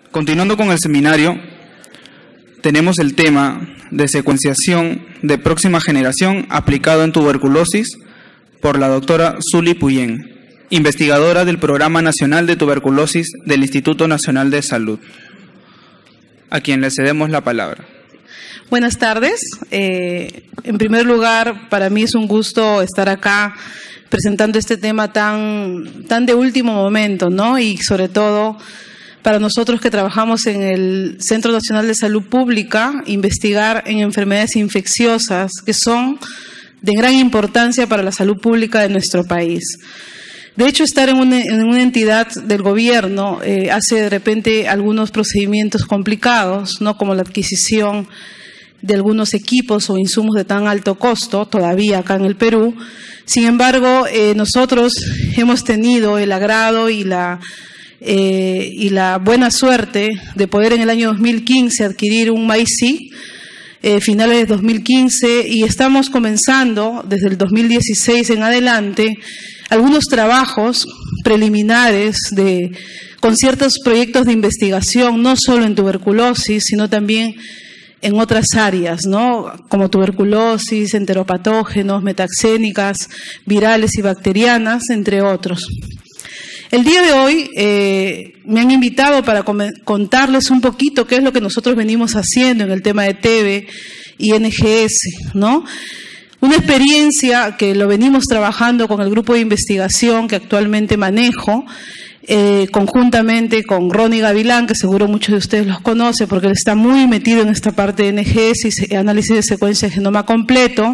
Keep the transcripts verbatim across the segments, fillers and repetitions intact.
Continuando con el seminario, tenemos el tema de secuenciación de próxima generación aplicado en tuberculosis por la doctora Zuli Puyén, investigadora del Programa Nacional de Tuberculosis del Instituto Nacional de Salud, a quien le cedemos la palabra. Buenas tardes. Eh, en primer lugar, para mí es un gusto estar acá presentando este tema tan, tan de último momento, ¿no? Y sobre todo para nosotros que trabajamos en el Centro Nacional de Salud Pública, investigar en enfermedades infecciosas que son de gran importancia para la salud pública de nuestro país. De hecho, estar en una, en una entidad del gobierno eh, hace de repente algunos procedimientos complicados, ¿no? Como la adquisición de algunos equipos o insumos de tan alto costo, todavía acá en el Perú. Sin embargo, eh, nosotros hemos tenido el agrado y la, eh, y la buena suerte de poder en el año dos mil quince adquirir un MySi, eh, finales de dos mil quince, y estamos comenzando desde el dos mil dieciséis en adelante algunos trabajos preliminares de, con ciertos proyectos de investigación, no solo en tuberculosis, sino también en otras áreas, ¿no? Como tuberculosis, enteropatógenos, metaxénicas, virales y bacterianas, entre otros. El día de hoy eh, me han invitado para contarles un poquito qué es lo que nosotros venimos haciendo en el tema de T B y N G S, ¿no? Una experiencia que lo venimos trabajando con el grupo de investigación que actualmente manejo, Eh, conjuntamente con Ronnie Gavilán, que seguro muchos de ustedes los conocen porque él está muy metido en esta parte de N G S y análisis de secuencia de genoma completo,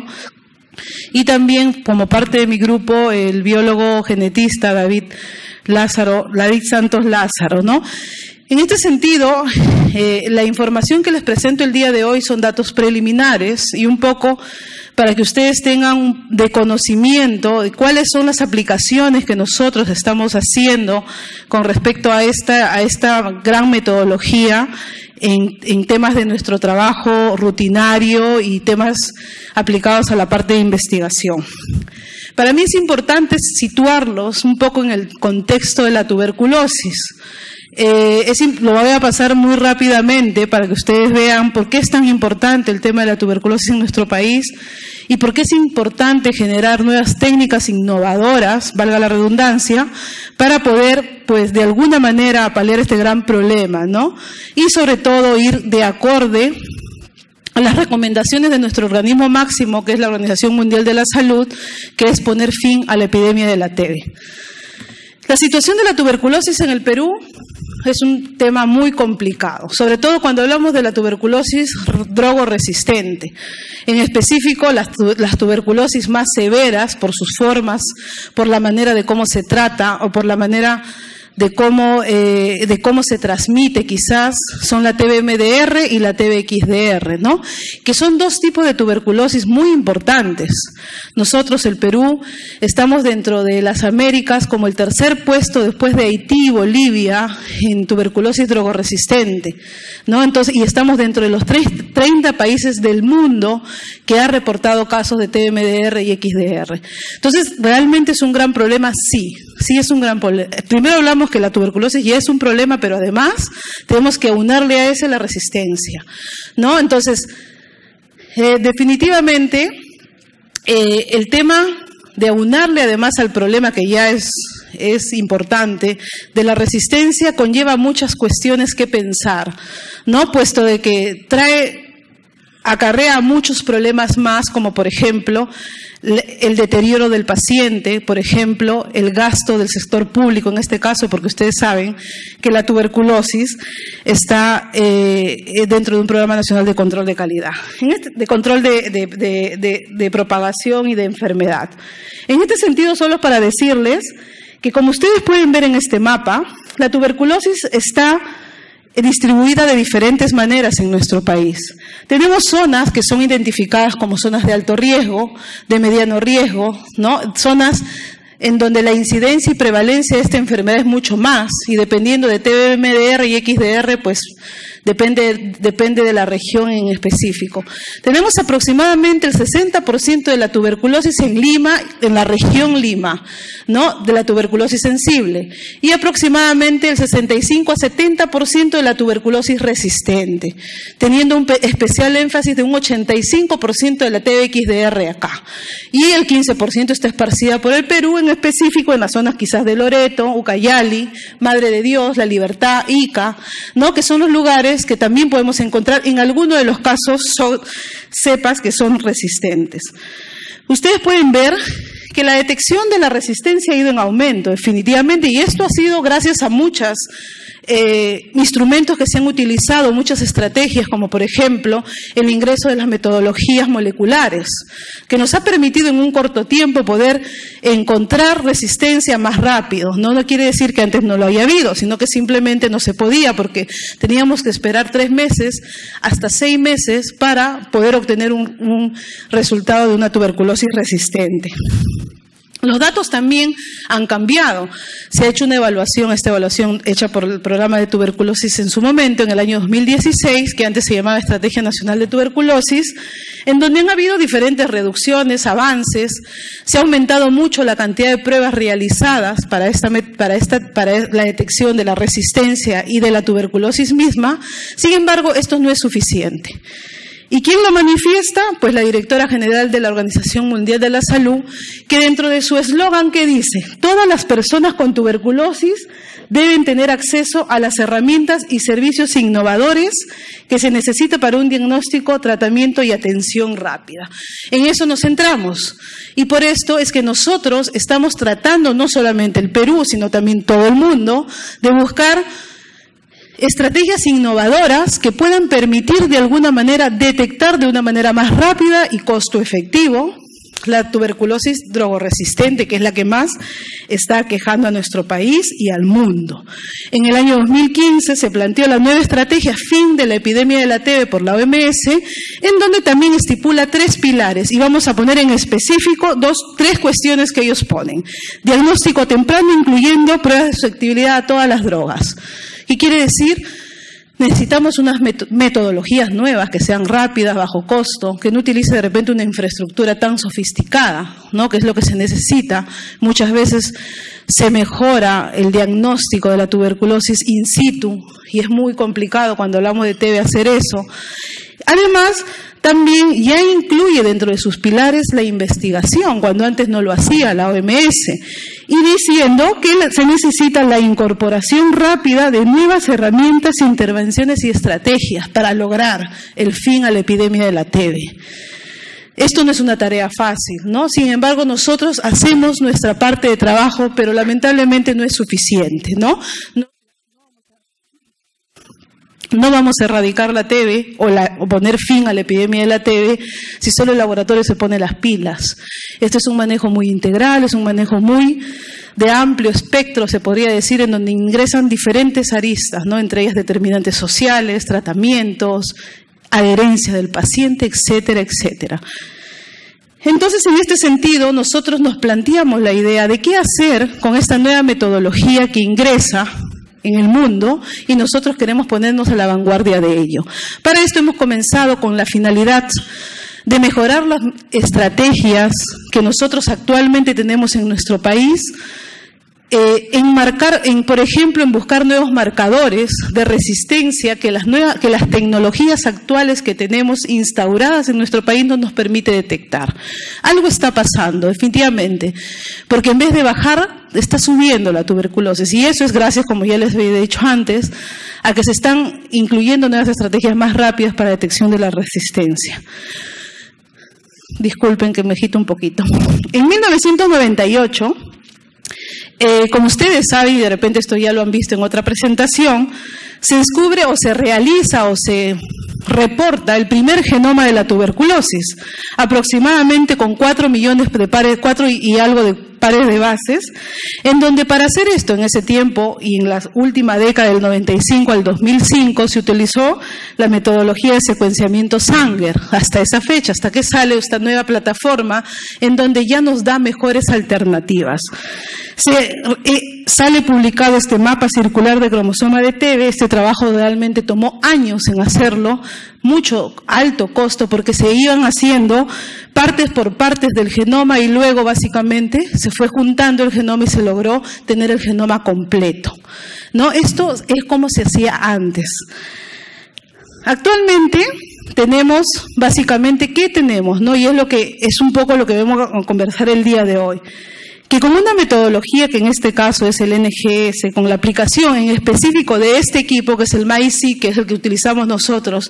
y también como parte de mi grupo el biólogo genetista David Lázaro, David Santos Lázaro, ¿no? En este sentido, eh, la información que les presento el día de hoy son datos preliminares y un poco para que ustedes tengan de conocimiento de cuáles son las aplicaciones que nosotros estamos haciendo con respecto a esta, a esta gran metodología en, en temas de nuestro trabajo rutinario y temas aplicados a la parte de investigación. Para mí es importante situarlos un poco en el contexto de la tuberculosis. Eh, es, lo voy a pasar muy rápidamente para que ustedes vean por qué es tan importante el tema de la tuberculosis en nuestro país y por qué es importante generar nuevas técnicas innovadoras, valga la redundancia, para poder, pues, de alguna manera paliar este gran problema, ¿no? Y sobre todo ir de acorde a las recomendaciones de nuestro organismo máximo, que es la Organización Mundial de la Salud, que es poner fin a la epidemia de la T B. La situación de la tuberculosis en el Perú es un tema muy complicado, sobre todo cuando hablamos de la tuberculosis drogoresistente. En específico, las, las tuberculosis más severas por sus formas, por la manera de cómo se trata o por la manera de cómo, eh, de cómo se transmite quizás, son la T B M D R y la T B X D R, ¿no? Que son dos tipos de tuberculosis muy importantes. Nosotros, el Perú, estamos dentro de las Américas como el tercer puesto después de Haití y Bolivia en tuberculosis drogoresistente, ¿no? Entonces, y estamos dentro de los treinta países del mundo que ha reportado casos de T B M D R y X D R. Entonces, ¿realmente es un gran problema? Sí, sí es un gran problema. Primero hablamos que la tuberculosis ya es un problema, pero además tenemos que aunarle a ese la resistencia, ¿no? Entonces, eh, definitivamente, eh, el tema de aunarle además al problema que ya es, es importante, de la resistencia conlleva muchas cuestiones que pensar, ¿no? Puesto de que trae, acarrea muchos problemas más, como por ejemplo, el deterioro del paciente, por ejemplo, el gasto del sector público en este caso, porque ustedes saben que la tuberculosis está eh, dentro de un programa nacional de control de calidad, en este, de control de, de, de, de, de propagación y de enfermedad. En este sentido, solo para decirles que, como ustedes pueden ver en este mapa, la tuberculosis está distribuida de diferentes maneras en nuestro país. Tenemos zonas que son identificadas como zonas de alto riesgo, de mediano riesgo, ¿no? Zonas en donde la incidencia y prevalencia de esta enfermedad es mucho más, y dependiendo de T B M D R y X D R, pues depende, depende de la región en específico. Tenemos aproximadamente el sesenta por ciento de la tuberculosis en Lima, en la región Lima, ¿no?, de la tuberculosis sensible, y aproximadamente el sesenta y cinco a setenta por ciento de la tuberculosis resistente, teniendo un especial énfasis de un ochenta y cinco por ciento de la T B X D R acá, y el quince por ciento está esparcida por el Perú, en específico en las zonas quizás de Loreto, Ucayali, Madre de Dios, La Libertad, Ica, ¿no?, que son los lugares que también podemos encontrar en algunos de los casos son cepas que son resistentes. Ustedes pueden ver que la detección de la resistencia ha ido en aumento, definitivamente, y esto ha sido gracias a muchas eh, instrumentos que se han utilizado, muchas estrategias, como por ejemplo el ingreso de las metodologías moleculares, que nos ha permitido en un corto tiempo poder encontrar resistencia más rápido. No, no quiere decir que antes no lo haya habido, sino que simplemente no se podía, porque teníamos que esperar tres meses hasta seis meses para poder obtener un, un resultado de una tuberculosis resistente. Los datos también han cambiado. Se ha hecho una evaluación, esta evaluación hecha por el programa de tuberculosis en su momento, en el año dos mil dieciséis, que antes se llamaba Estrategia Nacional de Tuberculosis, en donde han habido diferentes reducciones, avances. Se ha aumentado mucho la cantidad de pruebas realizadas para, esta, para, esta, para la detección de la resistencia y de la tuberculosis misma. Sin embargo, esto no es suficiente. ¿Y quién lo manifiesta? Pues la directora general de la Organización Mundial de la Salud, que dentro de su eslogan que dice: todas las personas con tuberculosis deben tener acceso a las herramientas y servicios innovadores que se necesita para un diagnóstico, tratamiento y atención rápida. En eso nos centramos. Y por esto es que nosotros estamos tratando, no solamente el Perú, sino también todo el mundo, de buscar estrategias innovadoras que puedan permitir de alguna manera detectar de una manera más rápida y costo efectivo la tuberculosis drogoresistente, que es la que más está aquejando a nuestro país y al mundo. En el año dos mil quince se planteó la nueva estrategia Fin de la epidemia de la T B por la O M S, en donde también estipula tres pilares, y vamos a poner en específico dos, tres cuestiones que ellos ponen. Diagnóstico temprano, incluyendo pruebas de susceptibilidad a todas las drogas. ¿Qué quiere decir? Necesitamos unas metodologías nuevas que sean rápidas, bajo costo, que no utilice de repente una infraestructura tan sofisticada, ¿no?, que es lo que se necesita. Muchas veces se mejora el diagnóstico de la tuberculosis in situ y es muy complicado cuando hablamos de T B hacer eso. Además, también ya incluye dentro de sus pilares la investigación, cuando antes no lo hacía la O M S, y diciendo que se necesita la incorporación rápida de nuevas herramientas, intervenciones y estrategias para lograr el fin a la epidemia de la T B. Esto no es una tarea fácil, ¿no? Sin embargo, nosotros hacemos nuestra parte de trabajo, pero lamentablemente no es suficiente, ¿no? No No vamos a erradicar la T B o, la, o poner fin a la epidemia de la T B si solo el laboratorio se pone las pilas. Este es un manejo muy integral, es un manejo muy de amplio espectro, se podría decir, en donde ingresan diferentes aristas, ¿no?, entre ellas determinantes sociales, tratamientos, adherencia del paciente, etcétera, etcétera. Entonces, en este sentido, nosotros nos planteamos la idea de qué hacer con esta nueva metodología que ingresa en el mundo, y nosotros queremos ponernos a la vanguardia de ello. Para esto hemos comenzado con la finalidad de mejorar las estrategias que nosotros actualmente tenemos en nuestro país, eh, en marcar, en, por ejemplo, en buscar nuevos marcadores de resistencia que las, nuevas, que las tecnologías actuales que tenemos instauradas en nuestro país no nos permite detectar. Algo está pasando, definitivamente, porque en vez de bajar, está subiendo la tuberculosis, y eso es gracias, como ya les había dicho antes, a que se están incluyendo nuevas estrategias más rápidas para detección de la resistencia. Disculpen que me agito un poquito. En mil novecientos noventa y ocho, eh, como ustedes saben, y de repente esto ya lo han visto en otra presentación, se descubre o se realiza o se reporta el primer genoma de la tuberculosis, aproximadamente con cuatro millones de pares, cuatro y, y algo de pares de bases, en donde para hacer esto en ese tiempo y en la última década del noventa y cinco al dos mil cinco se utilizó la metodología de secuenciamiento Sanger, hasta esa fecha, hasta que sale esta nueva plataforma en donde ya nos da mejores alternativas. Se, eh, sale publicado este mapa circular de cromosoma de T B, este trabajo realmente tomó años en hacerlo, mucho alto costo porque se iban haciendo partes por partes del genoma y luego básicamente se fue juntando el genoma y se logró tener el genoma completo, ¿no? Esto es como se hacía antes. Actualmente tenemos básicamente, ¿qué tenemos? ¿No? Y es lo que es un poco lo que vamos a conversar el día de hoy. Que con una metodología que en este caso es el N G S, con la aplicación en específico de este equipo que es el MAICI, que es el que utilizamos nosotros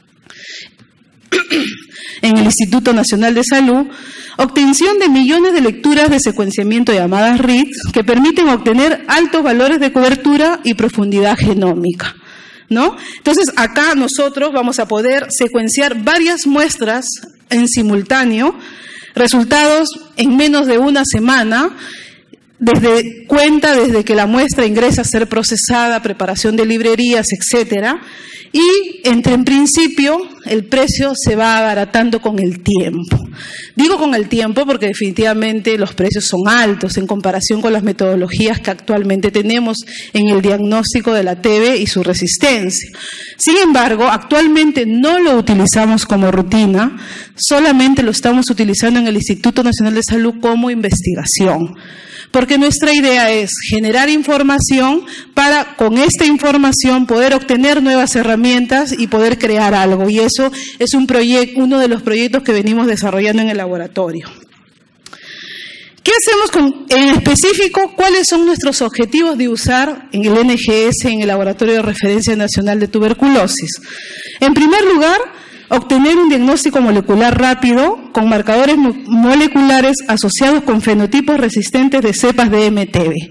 en el Instituto Nacional de Salud, obtención de millones de lecturas de secuenciamiento llamadas reads que permiten obtener altos valores de cobertura y profundidad genómica, ¿no? Entonces acá nosotros vamos a poder secuenciar varias muestras en simultáneo, resultados en menos de una semana, desde cuenta desde que la muestra ingresa a ser procesada, preparación de librerías, etcétera, y entre en principio el precio se va abaratando con el tiempo. Digo con el tiempo porque definitivamente los precios son altos en comparación con las metodologías que actualmente tenemos en el diagnóstico de la T B y su resistencia. Sin embargo, actualmente no lo utilizamos como rutina, solamente lo estamos utilizando en el Instituto Nacional de Salud como investigación. Porque nuestra idea es generar información para, con esta información, poder obtener nuevas herramientas y poder crear algo. Y eso es un proyecto, uno de los proyectos que venimos desarrollando en el laboratorio. ¿Qué hacemos con, en específico? ¿Cuáles son nuestros objetivos de usar en el N G S, en el Laboratorio de Referencia Nacional de Tuberculosis? En primer lugar, obtener un diagnóstico molecular rápido con marcadores moleculares asociados con fenotipos resistentes de cepas de M T B.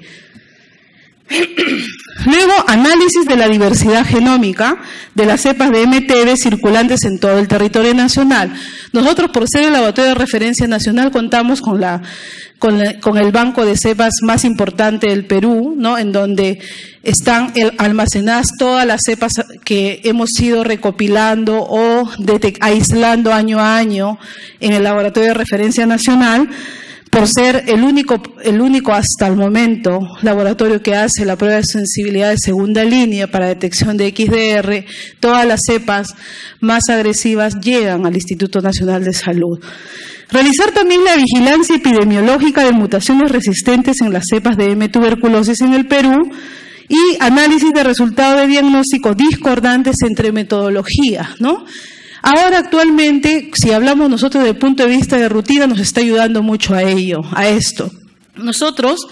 Luego, análisis de la diversidad genómica de las cepas de M T B circulantes en todo el territorio nacional. Nosotros, por ser el Laboratorio de Referencia Nacional, contamos con la Con, la, con el banco de cepas más importante del Perú, ¿no? En donde están el, almacenadas todas las cepas que hemos ido recopilando o aislando año a año en el Laboratorio de Referencia Nacional, por ser el único, el único hasta el momento laboratorio que hace la prueba de sensibilidad de segunda línea para detección de X D R. Todas las cepas más agresivas llegan al Instituto Nacional de Salud. Realizar también la vigilancia epidemiológica de mutaciones resistentes en las cepas de M. tuberculosis en el Perú y análisis de resultados de diagnóstico discordantes entre metodologías, ¿no? Ahora actualmente, si hablamos nosotros desde el punto de vista de rutina, nos está ayudando mucho a ello, a esto. Nosotros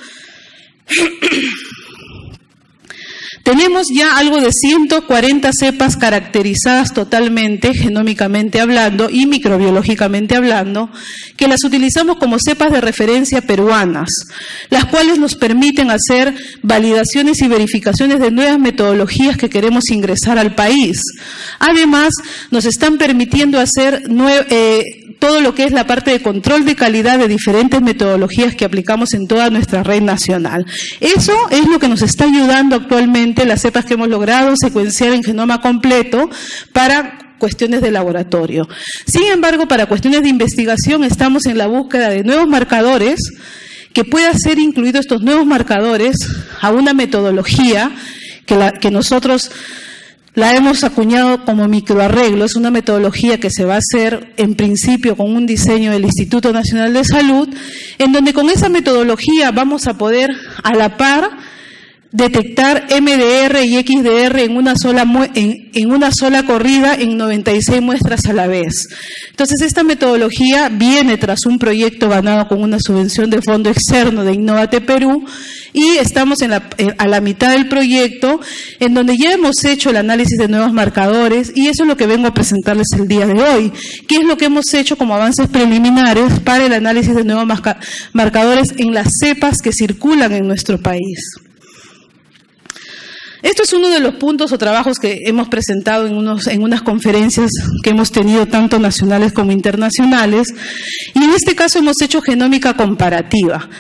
tenemos ya algo de ciento cuarenta cepas caracterizadas totalmente, genómicamente hablando y microbiológicamente hablando, que las utilizamos como cepas de referencia peruanas, las cuales nos permiten hacer validaciones y verificaciones de nuevas metodologías que queremos ingresar al país. Además, nos están permitiendo hacer eh, todo lo que es la parte de control de calidad de diferentes metodologías que aplicamos en toda nuestra red nacional. Eso es lo que nos está ayudando actualmente las cepas que hemos logrado secuenciar en genoma completo para cuestiones de laboratorio. Sin embargo, para cuestiones de investigación estamos en la búsqueda de nuevos marcadores que pueda ser incluidos estos nuevos marcadores a una metodología que, la, que nosotros la hemos acuñado como microarreglo. Es una metodología que se va a hacer en principio con un diseño del Instituto Nacional de Salud, en donde con esa metodología vamos a poder a la par detectar M D R y X D R en una sola en, en una sola corrida en noventa y seis muestras a la vez. Entonces, esta metodología viene tras un proyecto ganado con una subvención de fondo externo de Innovate Perú y estamos en la, a la mitad del proyecto, en donde ya hemos hecho el análisis de nuevos marcadores y eso es lo que vengo a presentarles el día de hoy. ¿Qué es lo que hemos hecho como avances preliminares para el análisis de nuevos marcadores en las cepas que circulan en nuestro país? Esto es uno de los puntos o trabajos que hemos presentado en, unos, en unas conferencias que hemos tenido tanto nacionales como internacionales, y en este caso hemos hecho genómica comparativa.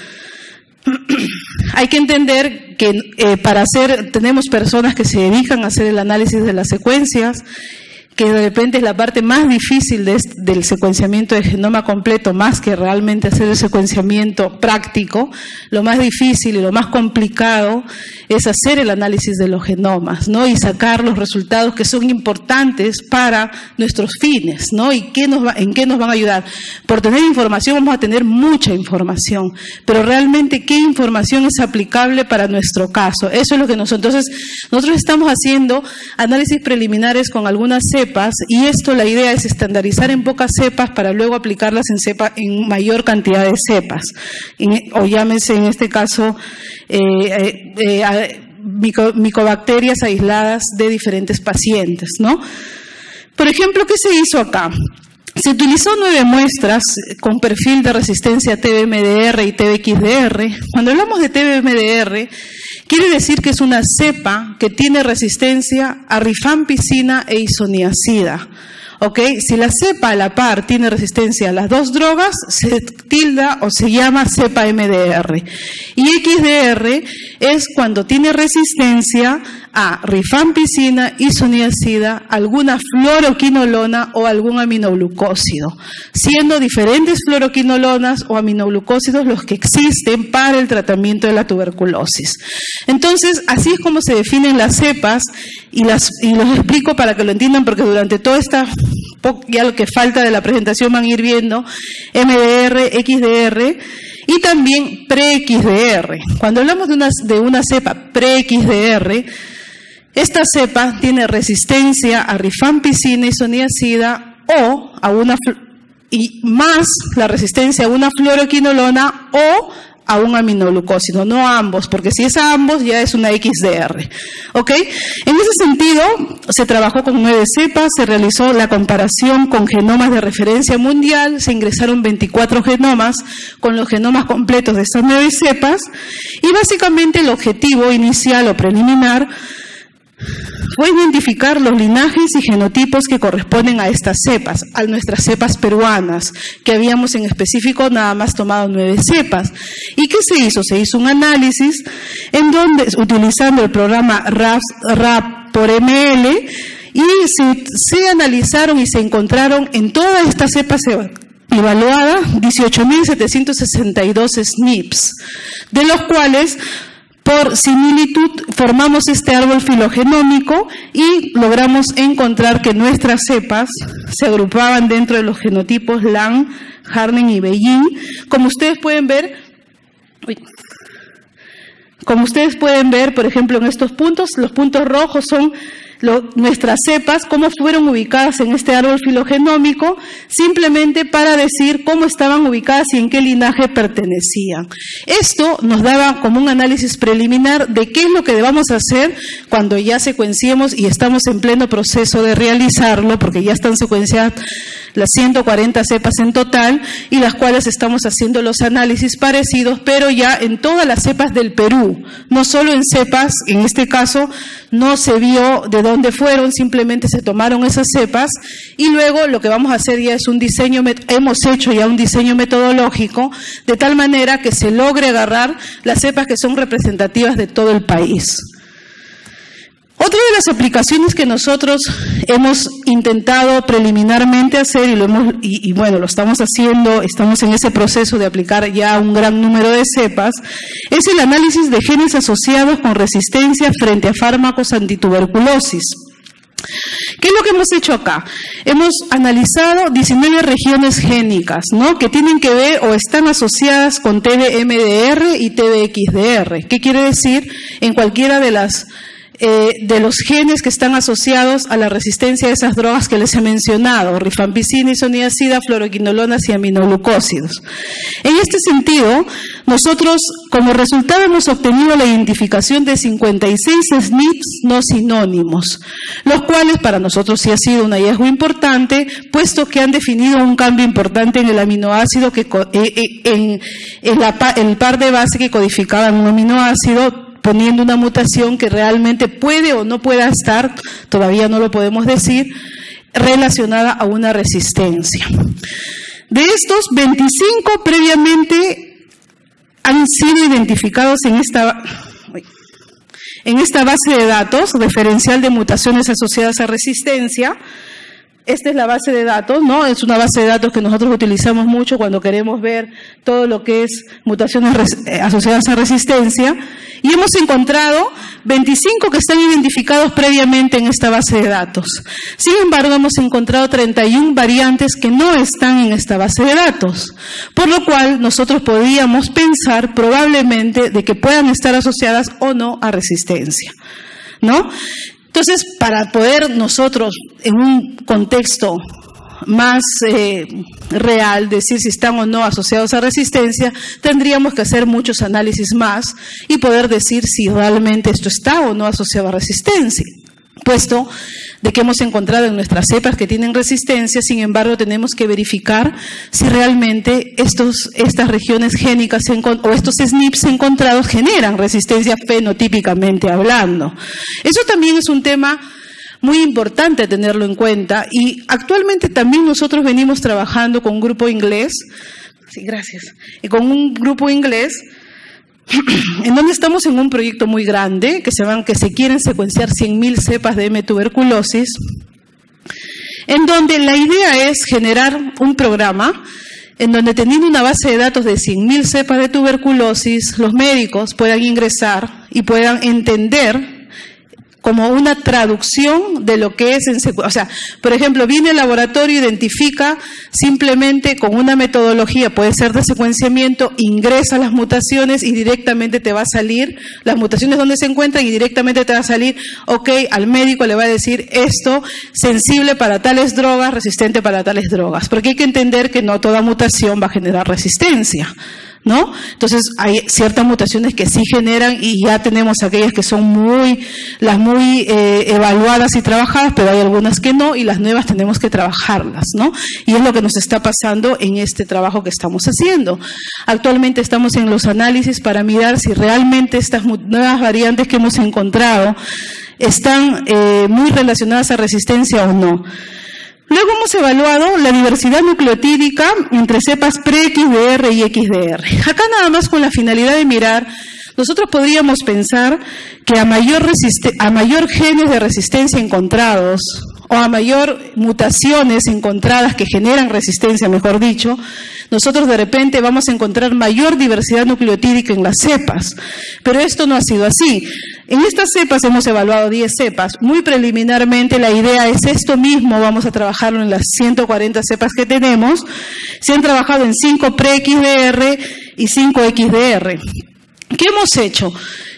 Hay que entender que eh, para hacer, tenemos personas que se dedican a hacer el análisis de las secuencias, que de repente es la parte más difícil de este, del secuenciamiento de genoma completo, más que realmente hacer el secuenciamiento práctico. Lo más difícil y lo más complicado es hacer el análisis de los genomas, ¿no? Y sacar los resultados que son importantes para nuestros fines, ¿no? Y qué nos va, en qué nos van a ayudar. Por tener información vamos a tener mucha información, pero realmente qué información es aplicable para nuestro caso. Eso es lo que nosotros, entonces, nosotros estamos haciendo análisis preliminares con algunas cepas, y esto, la idea es estandarizar en pocas cepas para luego aplicarlas en cepa, en mayor cantidad de cepas, en, o llámese en este caso eh, eh, eh, mico, micobacterias aisladas de diferentes pacientes, ¿no? Por ejemplo, ¿qué se hizo acá? Se utilizó nueve muestras con perfil de resistencia a T B M D R y T B X D R. Cuando hablamos de T B M D R, quiere decir que es una cepa que tiene resistencia a rifampicina e isoniazida. ¿Ok? Si la cepa a la par tiene resistencia a las dos drogas, se tilda o se llama cepa M D R. Y X D R es cuando tiene resistencia a rifampicina, isoniazida, alguna fluoroquinolona o algún aminoglucósido, siendo diferentes fluoroquinolonas o aminoglucósidos los que existen para el tratamiento de la tuberculosis. Entonces, así es como se definen las cepas, y, las, y los explico para que lo entiendan, porque durante toda esta, ya lo que falta de la presentación van a ir viendo M D R, X D R y también pre-X D R. Cuando hablamos de una, de una cepa pre-X D R, esta cepa tiene resistencia a rifampicina, isoniazida o a una, y más la resistencia a una fluoroquinolona o a un aminoglucósido, no a ambos, porque si es a ambos ya es una X D R. ¿Ok? En ese sentido, se trabajó con nueve cepas, se realizó la comparación con genomas de referencia mundial, se ingresaron veinticuatro genomas con los genomas completos de estas nueve cepas, y básicamente el objetivo inicial o preliminar fue identificar los linajes y genotipos que corresponden a estas cepas, a nuestras cepas peruanas, que habíamos en específico nada más tomado nueve cepas. ¿Y qué se hizo? Se hizo un análisis en donde, utilizando el programa R A P, R A P por M L, y se, se analizaron y se encontraron en todas estas cepas evaluadas dieciocho mil setecientos sesenta y dos S N Ps, de los cuales por similitud formamos este árbol filogenómico y logramos encontrar que nuestras cepas se agrupaban dentro de los genotipos Lang, Harnett y Beijing. Como ustedes pueden ver, como ustedes pueden ver, por ejemplo, en estos puntos, los puntos rojos son Lo, nuestras cepas, cómo fueron ubicadas en este árbol filogenómico, simplemente para decir cómo estaban ubicadas y en qué linaje pertenecían. Esto nos daba como un análisis preliminar de qué es lo que debamos hacer cuando ya secuenciemos, y estamos en pleno proceso de realizarlo, porque ya están secuenciadas las ciento cuarenta cepas en total, y las cuales estamos haciendo los análisis parecidos, pero ya en todas las cepas del Perú, no solo en cepas, en este caso no se vio de dónde fueron, simplemente se tomaron esas cepas, y luego lo que vamos a hacer ya es un diseño, hemos hecho ya un diseño metodológico, de tal manera que se logre agarrar las cepas que son representativas de todo el país. Otra de las aplicaciones que nosotros hemos intentado preliminarmente hacer, y, lo hemos, y, y bueno, lo estamos haciendo, estamos en ese proceso de aplicar ya un gran número de cepas, es el análisis de genes asociados con resistencia frente a fármacos antituberculosis. ¿Qué es lo que hemos hecho acá? Hemos analizado diecinueve regiones génicas, ¿no?, que tienen que ver o están asociadas con T B M D R y T B X D R. ¿Qué quiere decir? En cualquiera de las Eh, de los genes que están asociados a la resistencia de esas drogas que les he mencionado, rifampicina, isoniazida, fluoroquinolonas y aminoglucósidos. En este sentido, nosotros como resultado hemos obtenido la identificación de cincuenta y seis S N Ps no sinónimos, los cuales para nosotros sí ha sido un hallazgo importante, puesto que han definido un cambio importante en el aminoácido, que eh, eh, en, en la, el par de base que codificaban un aminoácido exponiendo una mutación que realmente puede o no pueda estar, todavía no lo podemos decir, relacionada a una resistencia. De estos, veinticinco previamente han sido identificados en esta, en esta base de datos referencial de mutaciones asociadas a resistencia. Esta es la base de datos, ¿no? Es una base de datos que nosotros utilizamos mucho cuando queremos ver todo lo que es mutaciones asociadas a resistencia. Y hemos encontrado veinticinco que están identificados previamente en esta base de datos. Sin embargo, hemos encontrado treinta y una variantes que no están en esta base de datos. Por lo cual, nosotros podríamos pensar probablemente de que puedan estar asociadas o no a resistencia, ¿no? Entonces, para poder nosotros, en un contexto más eh, real, decir si están o no asociados a resistencia, tendríamos que hacer muchos análisis más y poder decir si realmente esto está o no asociado a resistencia. Puesto de que hemos encontrado en nuestras cepas que tienen resistencia, sin embargo, tenemos que verificar si realmente estos, estas regiones génicas o estos S N Ps encontrados generan resistencia fenotípicamente hablando. Eso también es un tema muy importante tenerlo en cuenta, y actualmente también nosotros venimos trabajando con un grupo inglés, sí, gracias, y con un grupo inglés en donde estamos en un proyecto muy grande, que se van, que se quieren secuenciar cien mil cepas de M tuberculosis, en donde la idea es generar un programa en donde, teniendo una base de datos de cien mil cepas de tuberculosis, los médicos puedan ingresar y puedan entender como una traducción de lo que es en secu- o sea, por ejemplo, viene el laboratorio, identifica simplemente con una metodología, puede ser de secuenciamiento, ingresa las mutaciones y directamente te va a salir las mutaciones donde se encuentran, y directamente te va a salir, ok, al médico le va a decir esto, sensible para tales drogas, resistente para tales drogas, porque hay que entender que no toda mutación va a generar resistencia, ¿no? Entonces hay ciertas mutaciones que sí generan, y ya tenemos aquellas que son muy, las muy eh, evaluadas y trabajadas, pero hay algunas que no, y las nuevas tenemos que trabajarlas, ¿no? Y es lo que nos está pasando en este trabajo que estamos haciendo. Actualmente estamos en los análisis para mirar si realmente estas nuevas variantes que hemos encontrado están eh, muy relacionadas a resistencia o no. Luego hemos evaluado la diversidad nucleotídica entre cepas pre-X D R y X D R. Acá nada más con la finalidad de mirar, nosotros podríamos pensar que a mayor, a mayor genes de resistencia encontrados, o a mayor mutaciones encontradas que generan resistencia, mejor dicho, nosotros de repente vamos a encontrar mayor diversidad nucleotídica en las cepas. Pero esto no ha sido así. En estas cepas hemos evaluado diez cepas. Muy preliminarmente la idea es esto mismo, vamos a trabajarlo en las ciento cuarenta cepas que tenemos. Se han trabajado en cinco pre-X D R y cinco X D R. ¿Qué hemos hecho?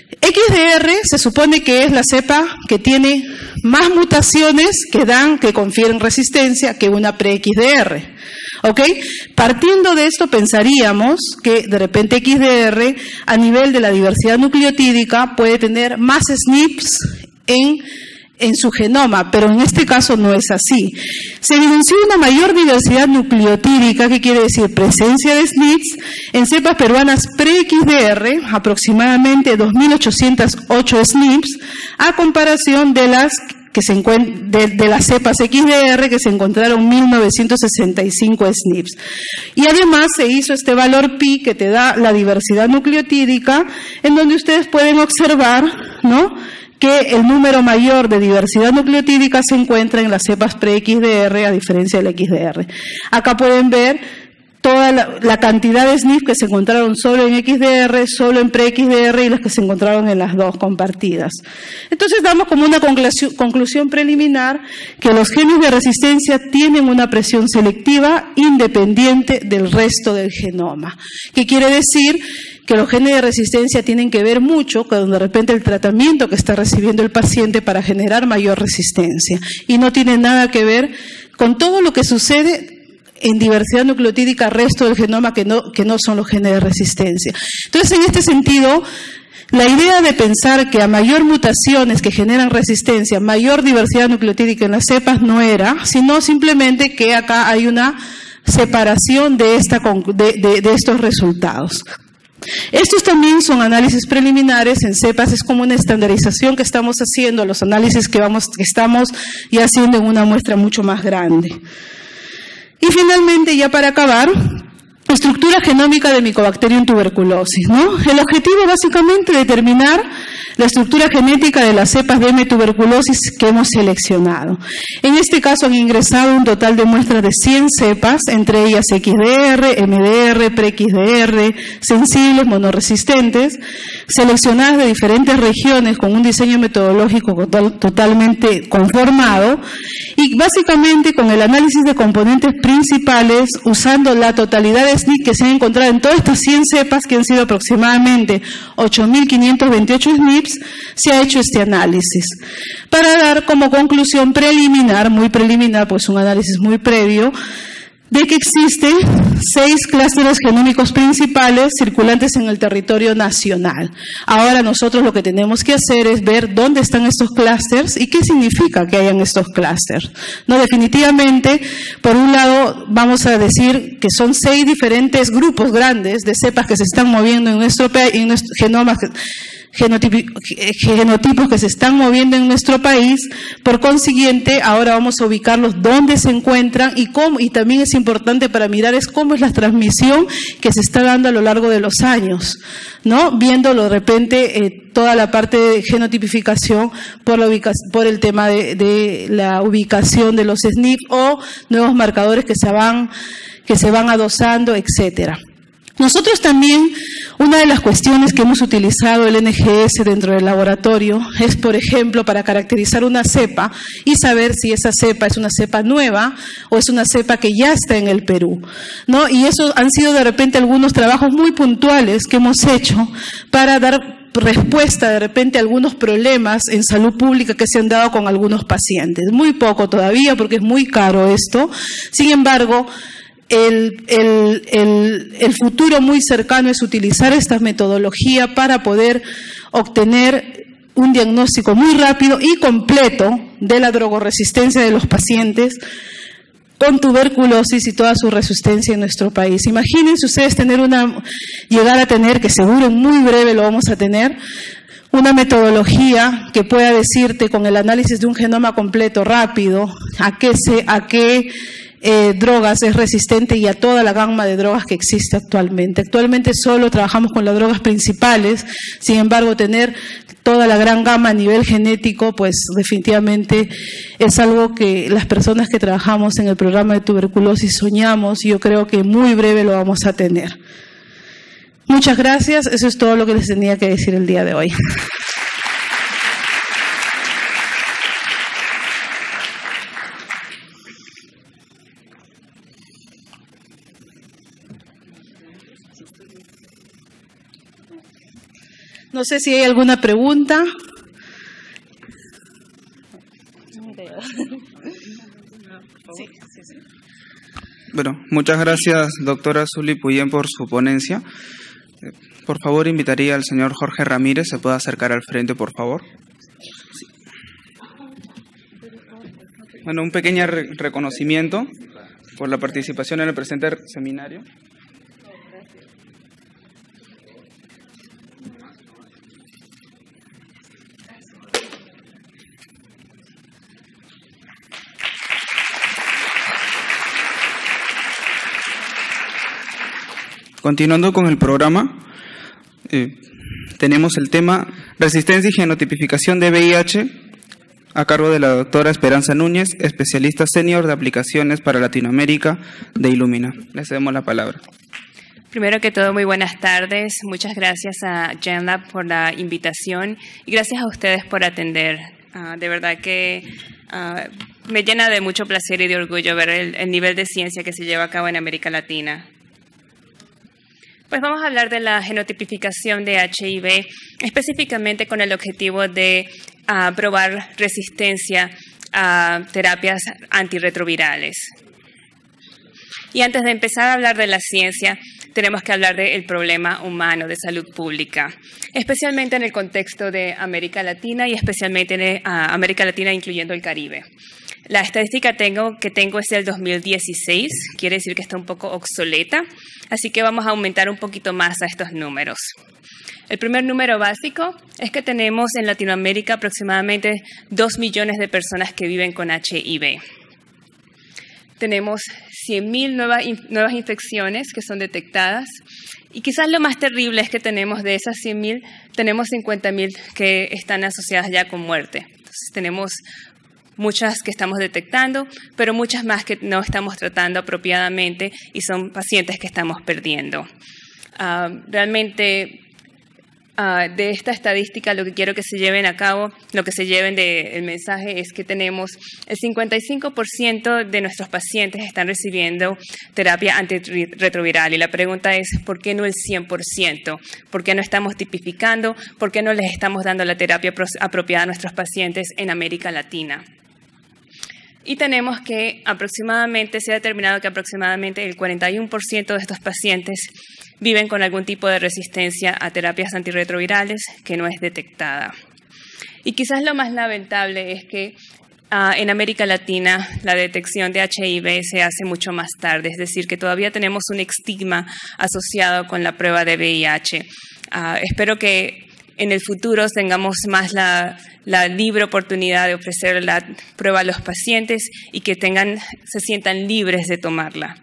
X D R se supone que es la cepa que tiene más mutaciones que dan, que confieren resistencia que una pre-X D R. ¿Ok? Partiendo de esto, pensaríamos que de repente X D R, a nivel de la diversidad nucleotídica, puede tener más S N Ps en, en su genoma, pero en este caso no es así. Se evidenció una mayor diversidad nucleotídica, que quiere decir presencia de S N Ps, en cepas peruanas pre-X D R, aproximadamente dos mil ochocientos ocho S N Ps, a comparación de las que se de, de las cepas X D R, que se encontraron mil novecientos sesenta y cinco S N Ps. Y además se hizo este valor pi que te da la diversidad nucleotídica, en donde ustedes pueden observar, ¿no?, que el número mayor de diversidad nucleotídica se encuentra en las cepas pre-X D R, a diferencia del X D R. Acá pueden ver toda la, la cantidad de S N Ps que se encontraron solo en X D R, solo en pre-X D R, y las que se encontraron en las dos compartidas. Entonces damos como una conclusión, conclusión preliminar que los genes de resistencia tienen una presión selectiva independiente del resto del genoma. ¿Qué quiere decir? Que los genes de resistencia tienen que ver mucho con de repente el tratamiento que está recibiendo el paciente para generar mayor resistencia, y no tiene nada que ver con todo lo que sucede en diversidad nucleotídica resto del genoma, que no, que no son los genes de resistencia. Entonces, en este sentido, la idea de pensar que a mayor mutaciones que generan resistencia, mayor diversidad nucleotídica en las cepas no era, sino simplemente que acá hay una separación de, esta, de, de, de estos resultados. Estos también son análisis preliminares en cepas, es como una estandarización que estamos haciendo, los análisis que, vamos, que estamos ya haciendo en una muestra mucho más grande. Y finalmente, ya para acabar, estructura genómica de Mycobacterium tuberculosis, ¿no? El objetivo básicamente es determinar la estructura genética de las cepas de M. tuberculosis que hemos seleccionado. En este caso han ingresado un total de muestras de cien cepas, entre ellas X D R, M D R, pre-X D R, sensibles, monoresistentes, seleccionadas de diferentes regiones con un diseño metodológico total, totalmente conformado y básicamente con el análisis de componentes principales usando la totalidad de S N P que se han encontrado en todas estas cien cepas, que han sido aproximadamente ocho mil quinientos veintiocho S N Ps, se ha hecho este análisis. Para dar como conclusión preliminar, muy preliminar, pues un análisis muy previo, de que existen seis clústeres genómicos principales circulantes en el territorio nacional. Ahora nosotros lo que tenemos que hacer es ver dónde están estos clústeres y qué significa que hayan estos clústeres. No, definitivamente, por un lado, vamos a decir que son seis diferentes grupos grandes de cepas que se están moviendo en nuestro, en nuestro genoma, genotipos que se están moviendo en nuestro país. Por consiguiente, ahora vamos a ubicarlos dónde se encuentran y cómo, y también es importante para mirar es cómo es la transmisión que se está dando a lo largo de los años, ¿no? Viéndolo de repente eh, toda la parte de genotipificación por, la ubicación, por el tema de, de la ubicación de los S N P o nuevos marcadores que se van, que se van adosando, etcétera. Nosotros también, una de las cuestiones que hemos utilizado el N G S dentro del laboratorio es, por ejemplo, para caracterizar una cepa y saber si esa cepa es una cepa nueva o es una cepa que ya está en el Perú, ¿no? Y esos han sido de repente algunos trabajos muy puntuales que hemos hecho para dar respuesta de repente a algunos problemas en salud pública que se han dado con algunos pacientes. Muy poco todavía porque es muy caro esto. Sin embargo, El, el, el, el futuro muy cercano es utilizar esta metodología para poder obtener un diagnóstico muy rápido y completo de la drogoresistencia de los pacientes con tuberculosis y toda su resistencia en nuestro país. Imagínense ustedes tener una, llegar a tener, que seguro en muy breve lo vamos a tener, una metodología que pueda decirte con el análisis de un genoma completo rápido a qué se, a qué Eh, drogas es resistente y a toda la gama de drogas que existe actualmente. Actualmente solo trabajamos con las drogas principales, sin embargo tener toda la gran gama a nivel genético, pues definitivamente es algo que las personas que trabajamos en el programa de tuberculosis soñamos y yo creo que muy breve lo vamos a tener. Muchas gracias, eso es todo lo que les tenía que decir el día de hoy. No sé si hay alguna pregunta. Sí, sí, sí. Bueno, muchas gracias, doctora Zuli Puyén, por su ponencia. Por favor, invitaría al señor Jorge Ramírez, ¿se puede acercar al frente, por favor? Sí. Bueno, un pequeño re reconocimiento por la participación en el presente seminario. Continuando con el programa, eh, tenemos el tema resistencia y genotipificación de V I H a cargo de la doctora Esperanza Núñez, especialista senior de aplicaciones para Latinoamérica de Illumina. Le cedemos la palabra. Primero que todo, muy buenas tardes. Muchas gracias a GenLab por la invitación y gracias a ustedes por atender. Uh, de verdad que uh, me llena de mucho placer y de orgullo ver el, el nivel de ciencia que se lleva a cabo en América Latina. Pues vamos a hablar de la genotipificación de H I V, específicamente con el objetivo de uh, probar resistencia a terapias antirretrovirales. Y antes de empezar a hablar de la ciencia, tenemos que hablar del problema humano de salud pública, especialmente en el contexto de América Latina y especialmente en uh, América Latina incluyendo el Caribe. La estadística tengo, que tengo es del dos mil dieciséis, quiere decir que está un poco obsoleta, así que vamos a aumentar un poquito más a estos números. El primer número básico es que tenemos en Latinoamérica aproximadamente dos millones de personas que viven con H I V. Tenemos cien mil nuevas, nuevas infecciones que son detectadas y quizás lo más terrible es que tenemos de esas cien mil, tenemos cincuenta mil que están asociadas ya con muerte. Entonces tenemos muchas que estamos detectando, pero muchas más que no estamos tratando apropiadamente y son pacientes que estamos perdiendo. Uh, realmente... Uh, de esta estadística, lo que quiero que se lleven a cabo, lo que se lleven del mensaje es que tenemos el cincuenta y cinco por ciento de nuestros pacientes están recibiendo terapia antirretroviral. Y la pregunta es, ¿por qué no el cien por ciento? ¿Por qué no estamos tipificando? ¿Por qué no les estamos dando la terapia apropiada a nuestros pacientes en América Latina? Y tenemos que aproximadamente, se ha determinado que aproximadamente el cuarenta y uno por ciento de estos pacientes viven con algún tipo de resistencia a terapias antirretrovirales que no es detectada. Y quizás lo más lamentable es que uh, en América Latina la detección de H I V se hace mucho más tarde, es decir, que todavía tenemos un estigma asociado con la prueba de V I H. Uh, espero que en el futuro tengamos más la, la libre oportunidad de ofrecer la prueba a los pacientes y que tengan, se sientan libres de tomarla.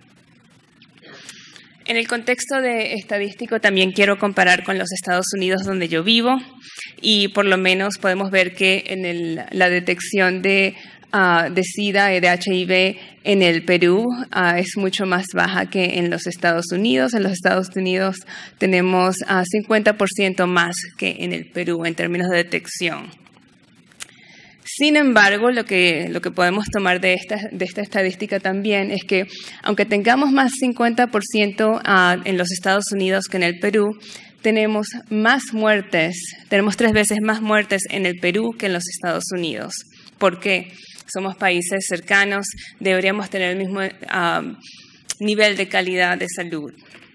En el contexto de estadístico también quiero comparar con los Estados Unidos donde yo vivo y por lo menos podemos ver que en el, la detección de, uh, de SIDA y de H I V en el Perú uh, es mucho más baja que en los Estados Unidos. En los Estados Unidos tenemos uh, cincuenta por ciento más que en el Perú en términos de detección. Sin embargo, lo que, lo que podemos tomar de esta, de esta estadística también es que, aunque tengamos más cincuenta por ciento uh, en los Estados Unidos que en el Perú, tenemos más muertes, tenemos tres veces más muertes en el Perú que en los Estados Unidos. ¿Por qué? Somos países cercanos, deberíamos tener el mismo uh, nivel de calidad de salud.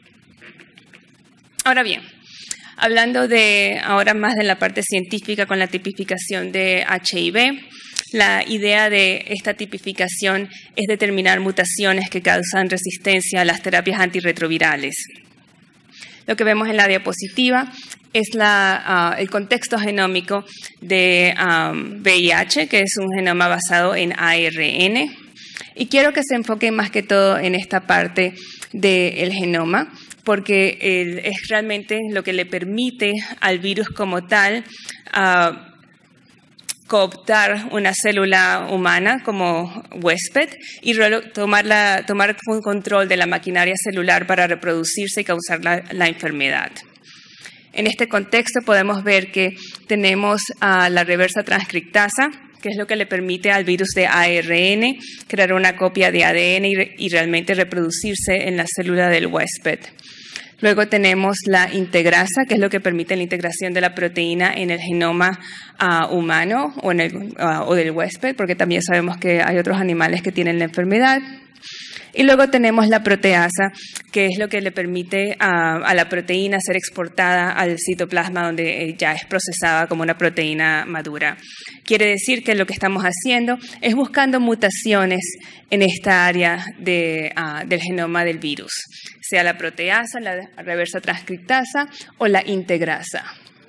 Ahora bien, hablando de ahora más de la parte científica con la tipificación de H I V, la idea de esta tipificación es determinar mutaciones que causan resistencia a las terapias antirretrovirales. Lo que vemos en la diapositiva es la, uh, el contexto genómico de um, V I H, que es un genoma basado en A R N. Y quiero que se enfoque más que todo en esta parte del genoma, porque el, es realmente lo que le permite al virus como tal uh, cooptar una célula humana como huésped y tomar, la, tomar control de la maquinaria celular para reproducirse y causar la, la enfermedad. En este contexto podemos ver que tenemos uh, la reversa transcriptasa, que es lo que le permite al virus de A R N crear una copia de A D N y, y realmente reproducirse en la célula del huésped. Luego tenemos la integrasa, que es lo que permite la integración de la proteína en el genoma uh, humano o, en el, uh, o del huésped, porque también sabemos que hay otros animales que tienen la enfermedad. Y luego tenemos la proteasa, que es lo que le permite a, a la proteína ser exportada al citoplasma, donde ya es procesada como una proteína madura. Quiere decir que lo que estamos haciendo es buscando mutaciones en esta área de, uh, del genoma del virus, sea la proteasa, la reversa transcriptasa o la integrasa.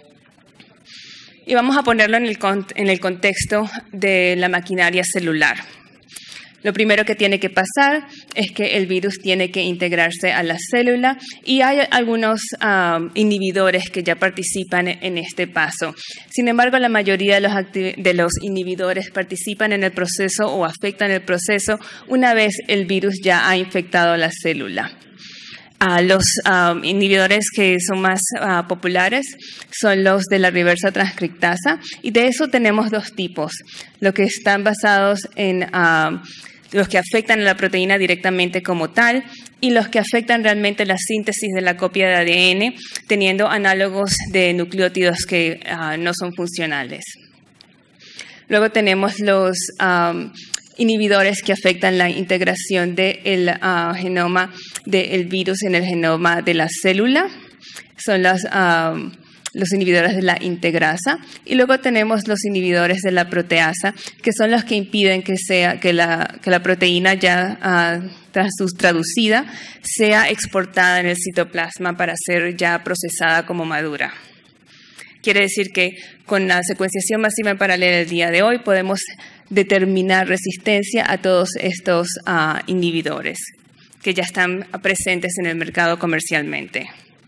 Y vamos a ponerlo en el, en el contexto de la maquinaria celular. Lo primero que tiene que pasar es que el virus tiene que integrarse a la célula y hay algunos um, inhibidores que ya participan en este paso. Sin embargo, la mayoría de los, de los inhibidores participan en el proceso o afectan el proceso una vez el virus ya ha infectado la célula. Uh, los um, inhibidores que son más uh, populares son los de la reversa transcriptasa y de eso tenemos dos tipos, los que están basados en uh, los que afectan a la proteína directamente como tal y los que afectan realmente la síntesis de la copia de A D N teniendo análogos de nucleótidos que uh, no son funcionales. Luego tenemos los um, inhibidores que afectan la integración del uh, genoma del virus en el genoma de la célula. Son las uh, los inhibidores de la integrasa, y luego tenemos los inhibidores de la proteasa, que son los que impiden que, sea, que, la, que la proteína ya uh, tras traducida sea exportada en el citoplasma para ser ya procesada como madura. Quiere decir que con la secuenciación masiva en paralelo del día de hoy podemos determinar resistencia a todos estos uh, inhibidores que ya están presentes en el mercado comercialmente.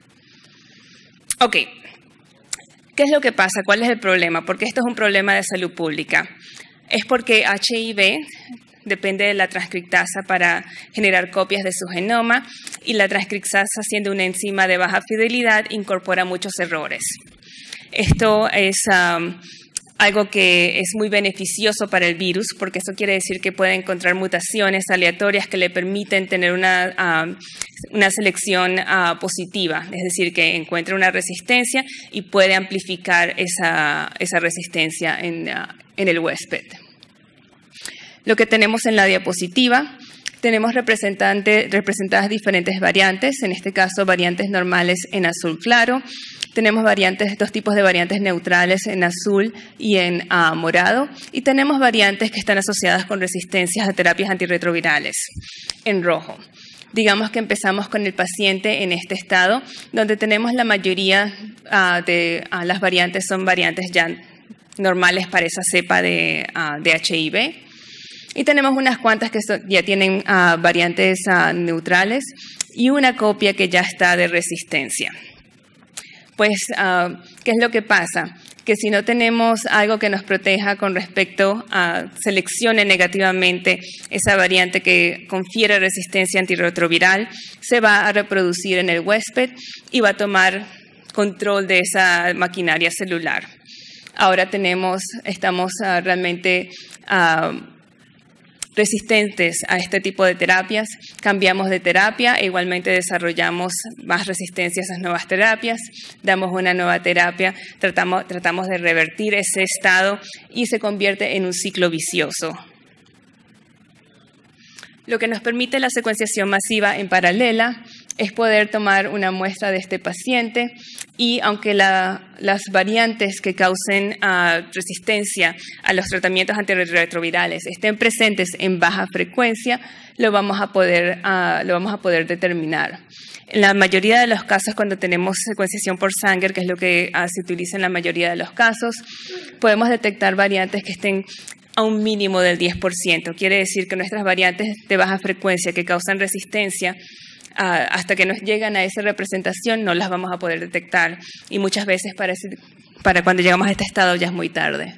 Ok, ¿qué es lo que pasa? ¿Cuál es el problema? Porque esto es un problema de salud pública. Es porque H I V depende de la transcriptasa para generar copias de su genoma, y la transcriptasa, siendo una enzima de baja fidelidad, incorpora muchos errores. Esto es um, algo que es muy beneficioso para el virus, porque eso quiere decir que puede encontrar mutaciones aleatorias que le permiten tener una, uh, una selección uh, positiva, es decir, que encuentra una resistencia y puede amplificar esa, esa resistencia en, uh, en el huésped. Lo que tenemos en la diapositiva, tenemos representadas diferentes variantes, en este caso variantes normales en azul claro. Tenemos variantes, dos tipos de variantes neutrales en azul y en uh, morado, y tenemos variantes que están asociadas con resistencias a terapias antirretrovirales en rojo. Digamos que empezamos con el paciente en este estado, donde tenemos la mayoría uh, de uh, las variantes son variantes ya normales para esa cepa de, uh, de H I V. Y tenemos unas cuantas que son, ya tienen uh, variantes uh, neutrales y una copia que ya está de resistencia. Pues, uh, ¿qué es lo que pasa? Que si no tenemos algo que nos proteja con respecto a seleccione negativamente esa variante que confiere resistencia antirretroviral, se va a reproducir en el huésped y va a tomar control de esa maquinaria celular. Ahora tenemos, estamos uh, realmente uh, resistentes a este tipo de terapias, cambiamos de terapia e igualmente desarrollamos más resistencia a esas nuevas terapias, damos una nueva terapia, tratamos, tratamos de revertir ese estado y se convierte en un ciclo vicioso. Lo que nos permite la secuenciación masiva en paralela es poder tomar una muestra de este paciente y aunque la, las variantes que causen uh, resistencia a los tratamientos antirretrovirales estén presentes en baja frecuencia, lo vamos a poder, uh, lo vamos a poder determinar. En la mayoría de los casos, cuando tenemos secuenciación por Sanger, que es lo que uh, se utiliza en la mayoría de los casos, podemos detectar variantes que estén a un mínimo del diez por ciento. Quiere decir que nuestras variantes de baja frecuencia que causan resistencia, Uh, hasta que nos llegan a esa representación no las vamos a poder detectar, y muchas veces para, ese, para cuando llegamos a este estado ya es muy tarde.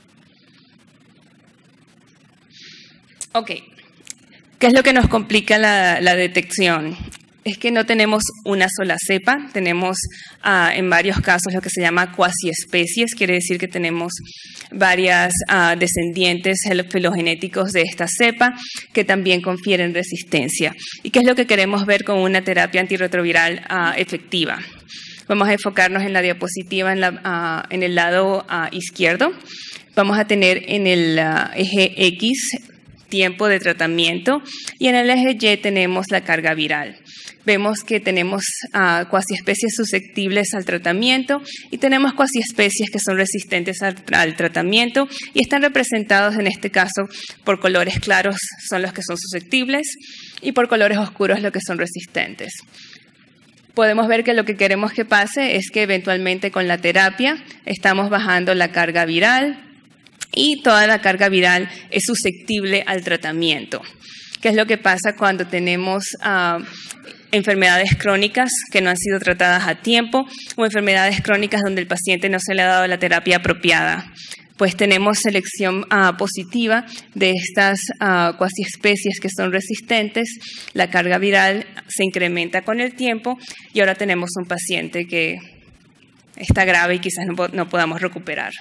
Ok, ¿qué es lo que nos complica la, la detección? Es que no tenemos una sola cepa, tenemos uh, en varios casos lo que se llama cuasiespecies, quiere decir que tenemos varias uh, descendientes filogenéticos de esta cepa que también confieren resistencia. ¿Y qué es lo que queremos ver con una terapia antirretroviral uh, efectiva? Vamos a enfocarnos en la diapositiva en, la, uh, en el lado uh, izquierdo. Vamos a tener en el uh, eje X tiempo de tratamiento y en el eje Y tenemos la carga viral. Vemos que tenemos uh, cuasiespecies susceptibles al tratamiento y tenemos cuasiespecies que son resistentes al, al tratamiento y están representados en este caso por colores claros, son los que son susceptibles, y por colores oscuros los que son resistentes. Podemos ver que lo que queremos que pase es que eventualmente con la terapia estamos bajando la carga viral y toda la carga viral es susceptible al tratamiento. ¿Qué es lo que pasa cuando tenemos uh, enfermedades crónicas que no han sido tratadas a tiempo o enfermedades crónicas donde el paciente no se le ha dado la terapia apropiada? Pues tenemos selección uh, positiva de estas uh, cuasiespecies que son resistentes, la carga viral se incrementa con el tiempo y ahora tenemos un paciente que está grave y quizás no, no podamos recuperar.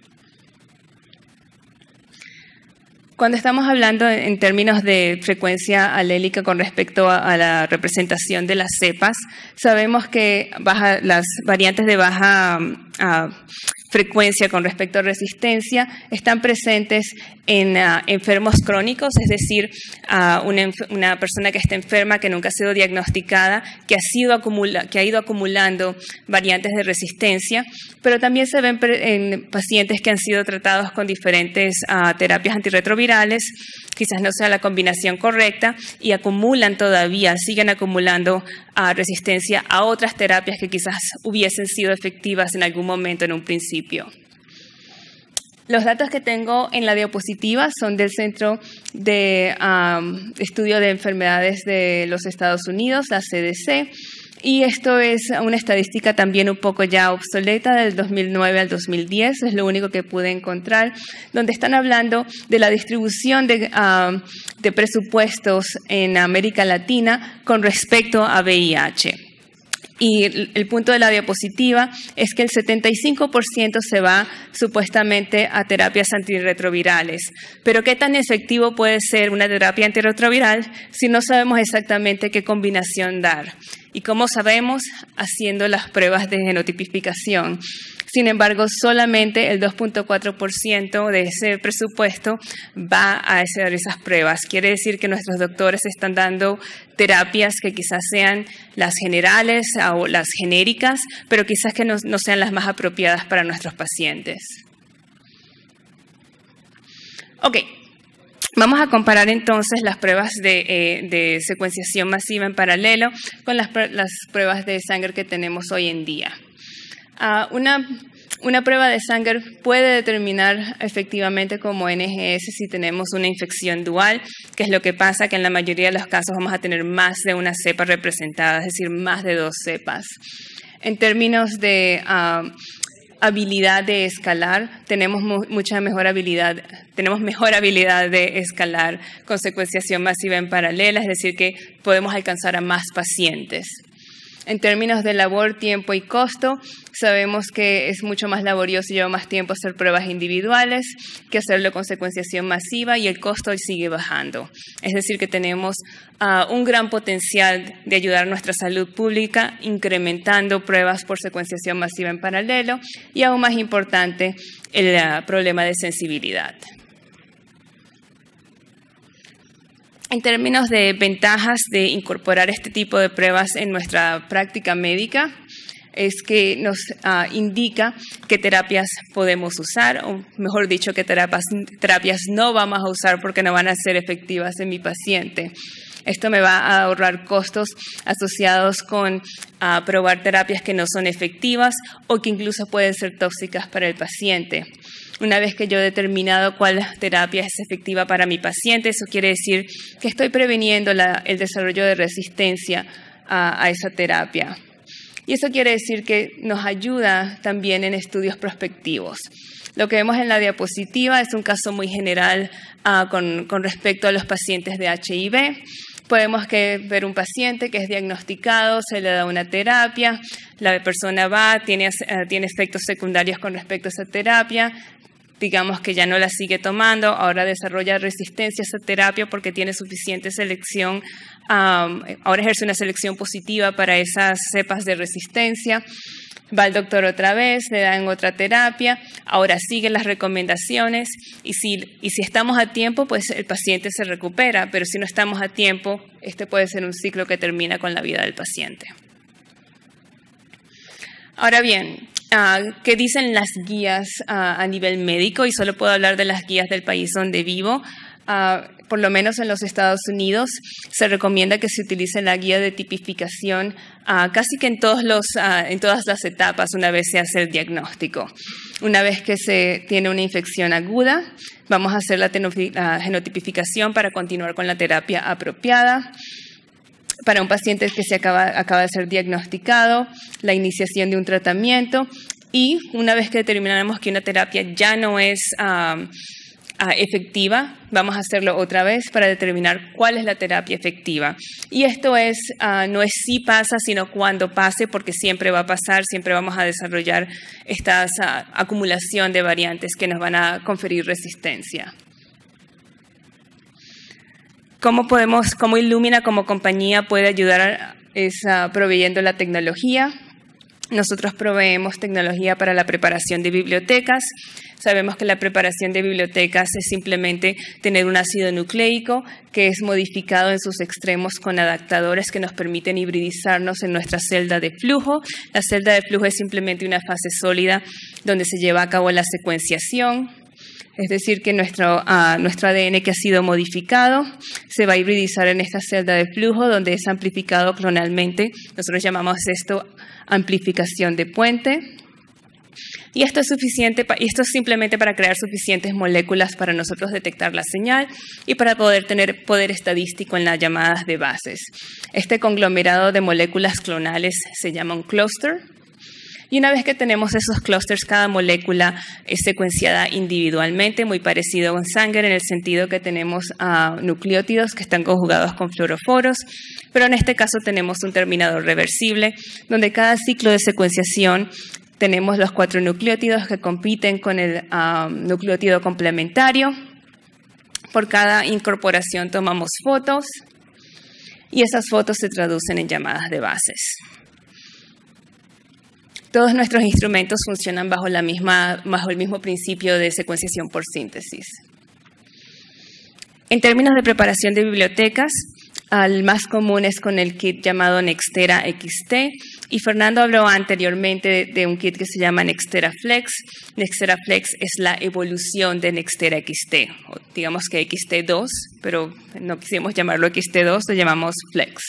Cuando estamos hablando en términos de frecuencia alélica con respecto a, a la representación de las cepas, sabemos que baja, las variantes de baja uh, frecuencia con respecto a resistencia están presentes en uh, enfermos crónicos, es decir, uh, una, una persona que está enferma, que nunca ha sido diagnosticada, que ha, sido acumula, que ha ido acumulando variantes de resistencia, pero también se ven en pacientes que han sido tratados con diferentes uh, terapias antirretrovirales, quizás no sea la combinación correcta, y acumulan todavía, siguen acumulando uh, resistencia a otras terapias que quizás hubiesen sido efectivas en algún momento en un principio. Los datos que tengo en la diapositiva son del Centro de um, Estudio de Enfermedades de los Estados Unidos, la C D C, y esto es una estadística también un poco ya obsoleta del dos mil nueve al dos mil diez, es lo único que pude encontrar, donde están hablando de la distribución de, uh, de presupuestos en América Latina con respecto a V I H. Y el, el punto de la diapositiva es que el setenta y cinco por ciento se va supuestamente a terapias antirretrovirales. Pero ¿qué tan efectivo puede ser una terapia antirretroviral si no sabemos exactamente qué combinación dar? Y cómo sabemos, haciendo las pruebas de genotipificación. Sin embargo, solamente el dos punto cuatro por ciento de ese presupuesto va a hacer esas pruebas. Quiere decir que nuestros doctores están dando terapias que quizás sean las generales o las genéricas, pero quizás que no, no sean las más apropiadas para nuestros pacientes. Ok. Vamos a comparar entonces las pruebas de, eh, de secuenciación masiva en paralelo con las, las pruebas de Sanger que tenemos hoy en día. Uh, una, una prueba de Sanger puede determinar efectivamente como N G S si tenemos una infección dual, que es lo que pasa que en la mayoría de los casos vamos a tener más de una cepa representada, es decir, más de dos cepas. En términos de uh, habilidad de escalar, tenemos mu mucha mejor habilidad, tenemos mejor habilidad de escalar con secuenciación masiva en paralela, es decir, que podemos alcanzar a más pacientes. En términos de labor, tiempo y costo, sabemos que es mucho más laborioso y lleva más tiempo hacer pruebas individuales que hacerlo con secuenciación masiva, y el costo sigue bajando. Es decir, que tenemos uh, un gran potencial de ayudar a nuestra salud pública incrementando pruebas por secuenciación masiva en paralelo, y aún más importante, el uh, problema de sensibilidad. En términos de ventajas de incorporar este tipo de pruebas en nuestra práctica médica, es que nos uh, indica qué terapias podemos usar, o mejor dicho, qué terapias, terapias no vamos a usar porque no van a ser efectivas en mi paciente. Esto me va a ahorrar costos asociados con uh, probar terapias que no son efectivas o que incluso pueden ser tóxicas para el paciente. Una vez que yo he determinado cuál terapia es efectiva para mi paciente, eso quiere decir que estoy previniendo la, el desarrollo de resistencia a, a esa terapia. Y eso quiere decir que nos ayuda también en estudios prospectivos. Lo que vemos en la diapositiva es un caso muy general uh, con, con respecto a los pacientes de H I V. Podemos que ver un paciente que es diagnosticado, se le da una terapia, la persona va, tiene, uh, tiene efectos secundarios con respecto a esa terapia, digamos que ya no la sigue tomando, ahora desarrolla resistencia a esa terapia porque tiene suficiente selección, um, ahora ejerce una selección positiva para esas cepas de resistencia, va al doctor otra vez, le dan otra terapia, ahora siguen las recomendaciones y si, y si estamos a tiempo, pues el paciente se recupera, pero si no estamos a tiempo, este puede ser un ciclo que termina con la vida del paciente. Ahora bien, Uh, ¿qué dicen las guías uh, a nivel médico? Y solo puedo hablar de las guías del país donde vivo. Uh, por lo menos en los Estados Unidos se recomienda que se utilice la guía de tipificación uh, casi que en, todos los, uh, en todas las etapas una vez se hace el diagnóstico. Una vez que se tiene una infección aguda, vamos a hacer la uh, genotipificación para continuar con la terapia apropiada. Para un paciente que se acaba, acaba de ser diagnosticado, la iniciación de un tratamiento, y una vez que determinamos que una terapia ya no es uh, uh, efectiva, vamos a hacerlo otra vez para determinar cuál es la terapia efectiva. Y esto es, uh, no es si pasa, sino cuando pase, porque siempre va a pasar, siempre vamos a desarrollar esta uh, acumulación de variantes que nos van a conferir resistencia. ¿Cómo podemos, cómo Illumina como compañía puede ayudar? Es uh, proveyendo la tecnología. nosotros proveemos tecnología para la preparación de bibliotecas. Sabemos que la preparación de bibliotecas es simplemente tener un ácido nucleico que es modificado en sus extremos con adaptadores que nos permiten hibridizarnos en nuestra celda de flujo. La celda de flujo es simplemente una fase sólida donde se lleva a cabo la secuenciación. Es decir, que nuestro, uh, nuestro A D N que ha sido modificado se va a hibridizar en esta celda de flujo donde es amplificado clonalmente. Nosotros llamamos esto amplificación de puente. Y esto es suficiente, y esto es simplemente para crear suficientes moléculas para nosotros detectar la señal y para poder tener poder estadístico en las llamadas de bases. Este conglomerado de moléculas clonales se llama un clúster. Y una vez que tenemos esos clústeres, cada molécula es secuenciada individualmente, muy parecido a Sanger en el sentido que tenemos uh, nucleótidos que están conjugados con fluoroforos, pero en este caso tenemos un terminador reversible, donde cada ciclo de secuenciación tenemos los cuatro nucleótidos que compiten con el uh, nucleótido complementario. Por cada incorporación tomamos fotos y esas fotos se traducen en llamadas de bases. Todos nuestros instrumentos funcionan bajo, la misma, bajo el mismo principio de secuenciación por síntesis. En términos de preparación de bibliotecas, el más común es con el kit llamado Nextera X T, y Fernando habló anteriormente de, de un kit que se llama Nextera Flex. Nextera Flex es la evolución de Nextera X T, o digamos que X T dos, pero no quisimos llamarlo X T dos, lo llamamos Flex.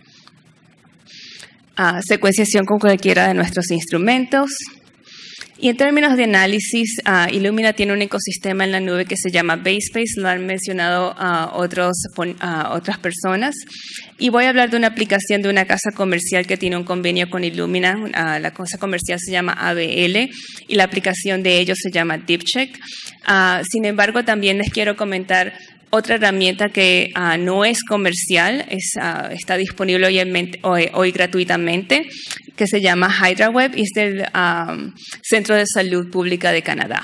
Uh, secuenciación con cualquiera de nuestros instrumentos. Y en términos de análisis, uh, Illumina tiene un ecosistema en la nube que se llama BaseSpace, lo han mencionado uh, otros, uh, otras personas. Y voy a hablar de una aplicación de una casa comercial que tiene un convenio con Illumina. Uh, la casa comercial se llama A B L y la aplicación de ellos se llama DeepCheck. Uh, sin embargo, también les quiero comentar otra herramienta que uh, no es comercial, es, uh, está disponible hoy, en, hoy, hoy gratuitamente, que se llama HydraWeb y es del um, Centro de Salud Pública de Canadá.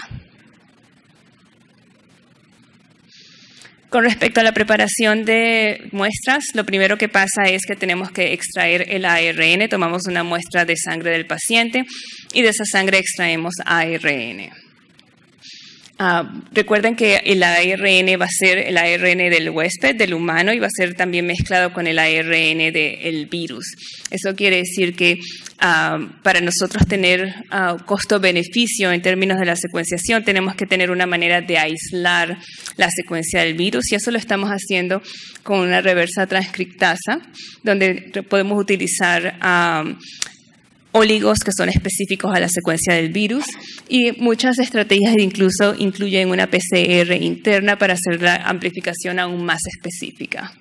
Con respecto a la preparación de muestras, lo primero que pasa es que tenemos que extraer el A R N, tomamos una muestra de sangre del paciente y de esa sangre extraemos A R N. Uh, recuerden que el A R N va a ser el A R N del huésped, del humano, y va a ser también mezclado con el A R N del virus. Eso quiere decir que uh, para nosotros tener uh, costo-beneficio en términos de la secuenciación, tenemos que tener una manera de aislar la secuencia del virus, y eso lo estamos haciendo con una reversa transcriptasa, donde podemos utilizar Uh, oligos que son específicos a la secuencia del virus, y muchas estrategias incluso incluyen una P C R interna para hacer la amplificación aún más específica.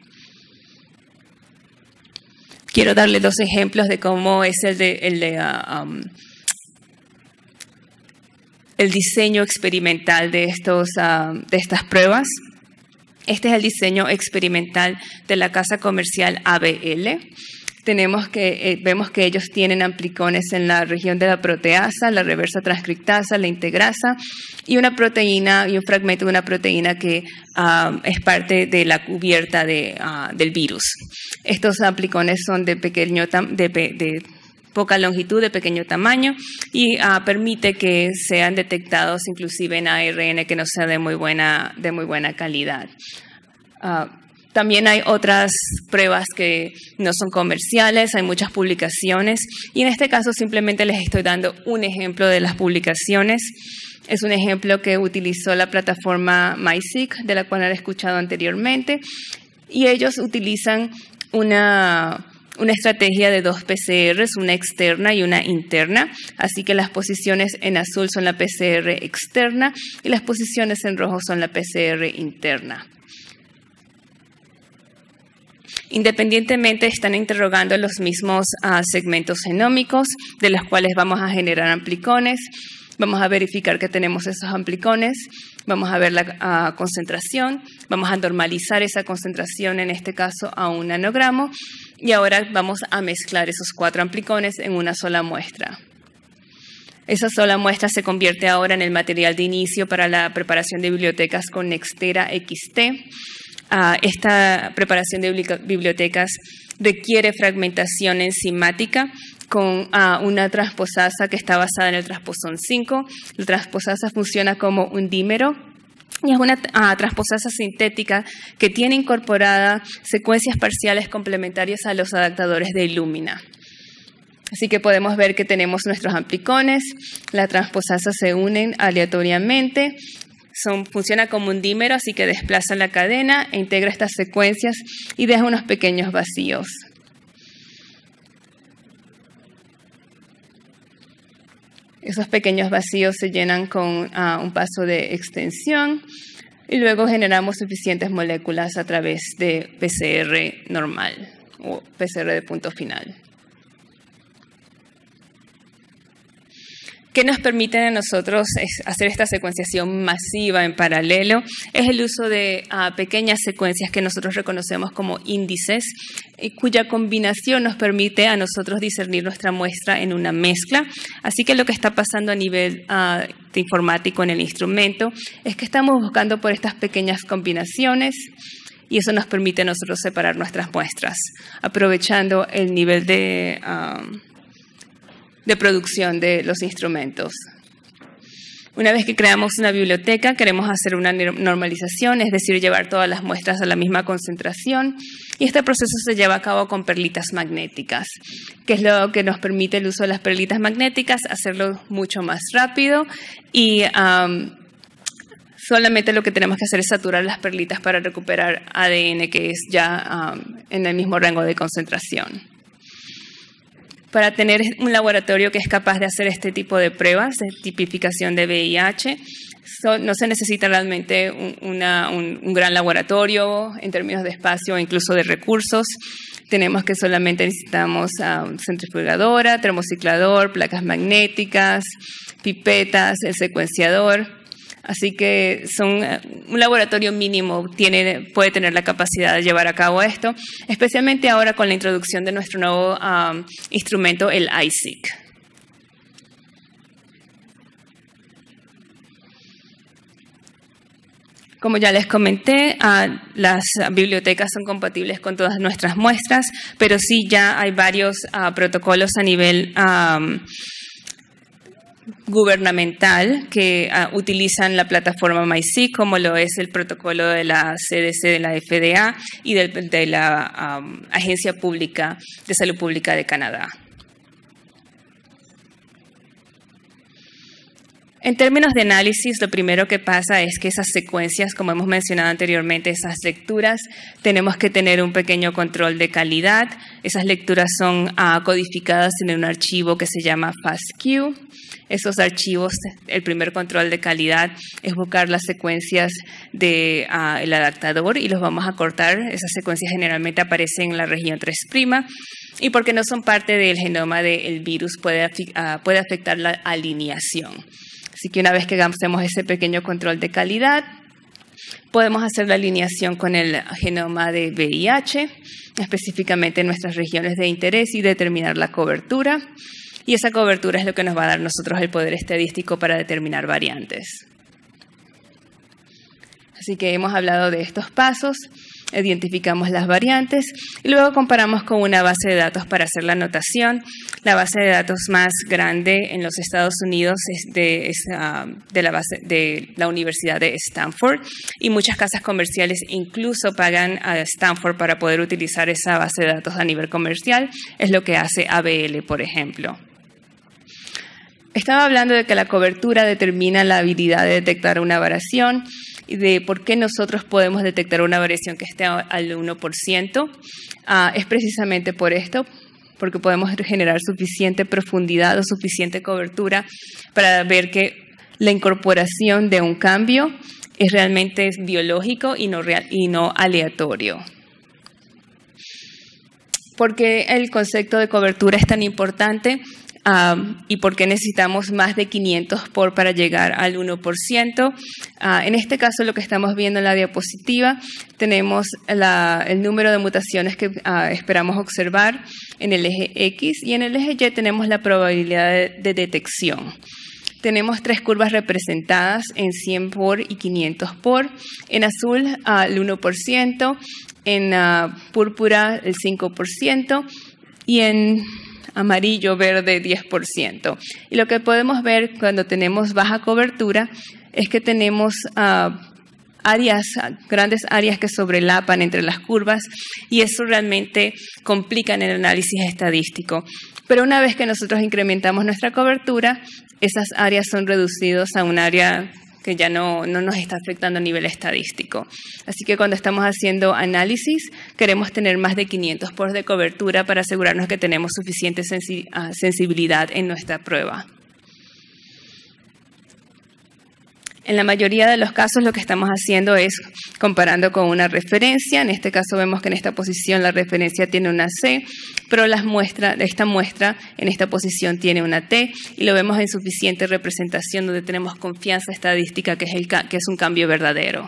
Quiero darle dos ejemplos de cómo es el, de, el, de, uh, um, el diseño experimental de, estos, uh, de estas pruebas. Este es el diseño experimental de la casa comercial A B L. Tenemos que, eh, vemos que ellos tienen amplicones en la región de la proteasa, la reversa transcriptasa, la integrasa y una proteína y un fragmento de una proteína que uh, es parte de la cubierta de, uh, del virus. Estos amplicones son de, pequeño de, de poca longitud, de pequeño tamaño y uh, permite que sean detectados inclusive en A R N que no sea de muy buena, de muy buena calidad. Uh, También hay otras pruebas que no son comerciales, hay muchas publicaciones y en este caso simplemente les estoy dando un ejemplo de las publicaciones. Es un ejemplo que utilizó la plataforma MySeq, de la cual han escuchado anteriormente, y ellos utilizan una, una estrategia de dos P C Rs, una externa y una interna, así que las posiciones en azul son la P C R externa y las posiciones en rojo son la P C R interna. Independientemente, están interrogando los mismos uh, segmentos genómicos de los cuales vamos a generar amplicones. Vamos a verificar que tenemos esos amplicones, vamos a ver la uh, concentración, vamos a normalizar esa concentración, en este caso a un nanogramo, y ahora vamos a mezclar esos cuatro amplicones en una sola muestra. Esa sola muestra se convierte ahora en el material de inicio para la preparación de bibliotecas con Nextera X T. Uh, esta preparación de bibliotecas requiere fragmentación enzimática con uh, una transposasa que está basada en el transposón cinco. La transposasa funciona como un dímero y es una uh, transposasa sintética que tiene incorporada secuencias parciales complementarias a los adaptadores de Illumina. Así que podemos ver que tenemos nuestros amplicones, las transposasas se unen aleatoriamente, son, funciona como un dímero, así que desplaza la cadena e integra estas secuencias y deja unos pequeños vacíos. Esos pequeños vacíos se llenan con uh, un paso de extensión y luego generamos suficientes moléculas a través de P C R normal o P C R de punto final. ¿Qué nos permite a nosotros hacer esta secuenciación masiva en paralelo? Es el uso de uh, pequeñas secuencias que nosotros reconocemos como índices, y cuya combinación nos permite a nosotros discernir nuestra muestra en una mezcla. Así que lo que está pasando a nivel uh, de informático en el instrumento es que estamos buscando por estas pequeñas combinaciones y eso nos permite a nosotros separar nuestras muestras, aprovechando el nivel de... Uh, de producción de los instrumentos. Una vez que creamos una biblioteca, queremos hacer una normalización, es decir, llevar todas las muestras a la misma concentración, y este proceso se lleva a cabo con perlitas magnéticas, que es lo que nos permite el uso de las perlitas magnéticas, hacerlo mucho más rápido, y um, solamente lo que tenemos que hacer es saturar las perlitas para recuperar A D N, que es ya um, en el mismo rango de concentración. Para tener un laboratorio que es capaz de hacer este tipo de pruebas de tipificación de V I H, so, no se necesita realmente un, una, un, un gran laboratorio en términos de espacio o incluso de recursos. Tenemos que solamente necesitamos uh, centrifugadora, termociclador, placas magnéticas, pipetas, el secuenciador. Así que son, un laboratorio mínimo tiene, puede tener la capacidad de llevar a cabo esto, especialmente ahora con la introducción de nuestro nuevo um, instrumento, el I S I C. Como ya les comenté, uh, las bibliotecas son compatibles con todas nuestras muestras, pero sí ya hay varios uh, protocolos a nivel um, gubernamental que uh, utilizan la plataforma MySeq, como lo es el protocolo de la C D C de la F D A y de, de la um, Agencia Pública de Salud Pública de Canadá. En términos de análisis, lo primero que pasa es que esas secuencias, como hemos mencionado anteriormente, esas lecturas, tenemos que tener un pequeño control de calidad. Esas lecturas son uh, codificadas en un archivo que se llama FASTQ. Esos archivos, el primer control de calidad es buscar las secuencias del uh, adaptador y los vamos a cortar. Esas secuencias generalmente aparecen en la región tres', y porque no son parte del genoma del virus puede, uh, puede afectar la alineación. Así que una vez que hacemos ese pequeño control de calidad, podemos hacer la alineación con el genoma de V I H, específicamente en nuestras regiones de interés, y determinar la cobertura. Y esa cobertura es lo que nos va a dar a nosotros el poder estadístico para determinar variantes. Así que hemos hablado de estos pasos, identificamos las variantes y luego comparamos con una base de datos para hacer la anotación. La base de datos más grande en los Estados Unidos es de, es, uh, de, la, base, de la Universidad de Stanford, y muchas casas comerciales incluso pagan a Stanford para poder utilizar esa base de datos a nivel comercial. Es lo que hace A B L, por ejemplo. Estaba hablando de que la cobertura determina la habilidad de detectar una variación y de por qué nosotros podemos detectar una variación que esté al uno por ciento. Uh, es precisamente por esto, porque podemos generar suficiente profundidad o suficiente cobertura para ver que la incorporación de un cambio es realmente biológico y no, real, y no aleatorio. ¿Por qué el concepto de cobertura es tan importante? Um, y por qué necesitamos más de quinientos por para llegar al uno por ciento. Uh, en este caso, lo que estamos viendo en la diapositiva, tenemos la, el número de mutaciones que uh, esperamos observar en el eje X, y en el eje Y tenemos la probabilidad de, de detección. Tenemos tres curvas representadas en cien por y quinientos por. En azul, uh, el uno por ciento, en uh, púrpura, el cinco por ciento, y en amarillo, verde, diez por ciento. Y lo que podemos ver cuando tenemos baja cobertura es que tenemos uh, áreas, grandes áreas que sobrelapan entre las curvas y eso realmente complica en el análisis estadístico. Pero una vez que nosotros incrementamos nuestra cobertura, esas áreas son reducidas a un área que ya no, no nos está afectando a nivel estadístico. Así que cuando estamos haciendo análisis, queremos tener más de quinientos por de cobertura para asegurarnos que tenemos suficiente sensi- uh, sensibilidad en nuestra prueba. En la mayoría de los casos lo que estamos haciendo es comparando con una referencia. En este caso vemos que en esta posición la referencia tiene una C, pero las muestras, esta muestra en esta posición tiene una T y lo vemos en suficiente representación donde tenemos confianza estadística que es, el, que es un cambio verdadero.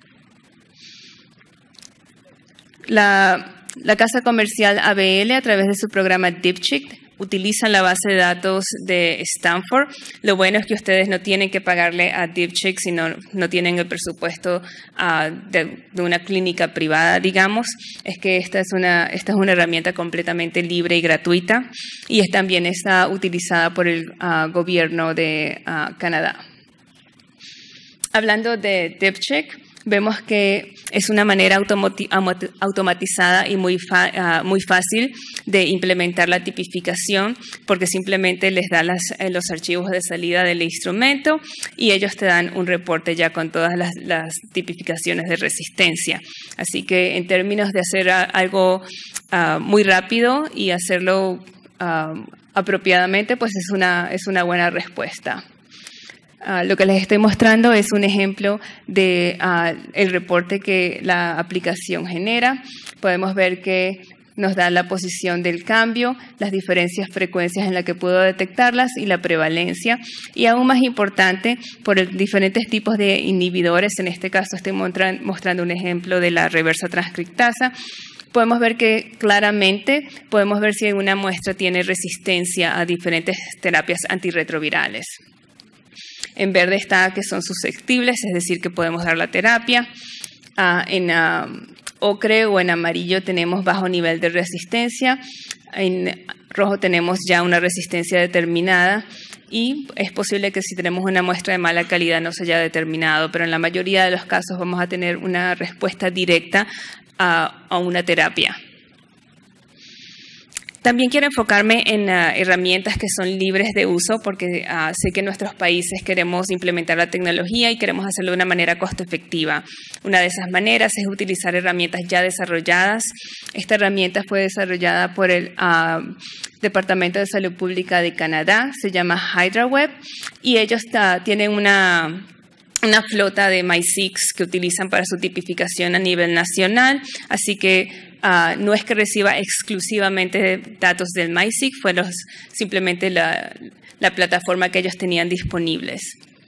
La, la casa comercial A B L a través de su programa DeepCheck utilizan la base de datos de Stanford. Lo bueno es que ustedes no tienen que pagarle a DeepCheck si no, no tienen el presupuesto uh, de, de una clínica privada, digamos. Es que esta es, una, esta es una herramienta completamente libre y gratuita y es, también está utilizada por el uh, gobierno de uh, Canadá. Hablando de DeepCheck, vemos que es una manera automatizada y muy, fa, uh, muy fácil de implementar la tipificación porque simplemente les da las, eh, los archivos de salida del instrumento y ellos te dan un reporte ya con todas las, las tipificaciones de resistencia. Así que en términos de hacer algo uh, muy rápido y hacerlo uh, apropiadamente, pues es una, es una buena respuesta. Uh, lo que les estoy mostrando es un ejemplo de uh, el reporte que la aplicación genera. Podemos ver que nos da la posición del cambio, las diferencias frecuencias en las que puedo detectarlas y la prevalencia. Y aún más importante, por el, diferentes tipos de inhibidores. En este caso estoy mostran, mostrando un ejemplo de la reversa transcriptasa. Podemos ver que claramente podemos ver si una muestra tiene resistencia a diferentes terapias antirretrovirales. En verde está que son susceptibles, es decir, que podemos dar la terapia. Uh, en uh, ocre o en amarillo tenemos bajo nivel de resistencia. En rojo tenemos ya una resistencia determinada. Y es posible que si tenemos una muestra de mala calidad no se haya determinado, pero en la mayoría de los casos vamos a tener una respuesta directa a, a una terapia. También quiero enfocarme en uh, herramientas que son libres de uso porque uh, sé que en nuestros países queremos implementar la tecnología y queremos hacerlo de una manera costo efectiva. Una de esas maneras es utilizar herramientas ya desarrolladas. Esta herramienta fue desarrollada por el uh, Departamento de Salud Pública de Canadá, se llama HydraWeb y ellos uh, tienen una... una flota de MySeqs que utilizan para su tipificación a nivel nacional, así que uh, no es que reciba exclusivamente datos del MySeq, fue los, simplemente la, la plataforma que ellos tenían disponibles.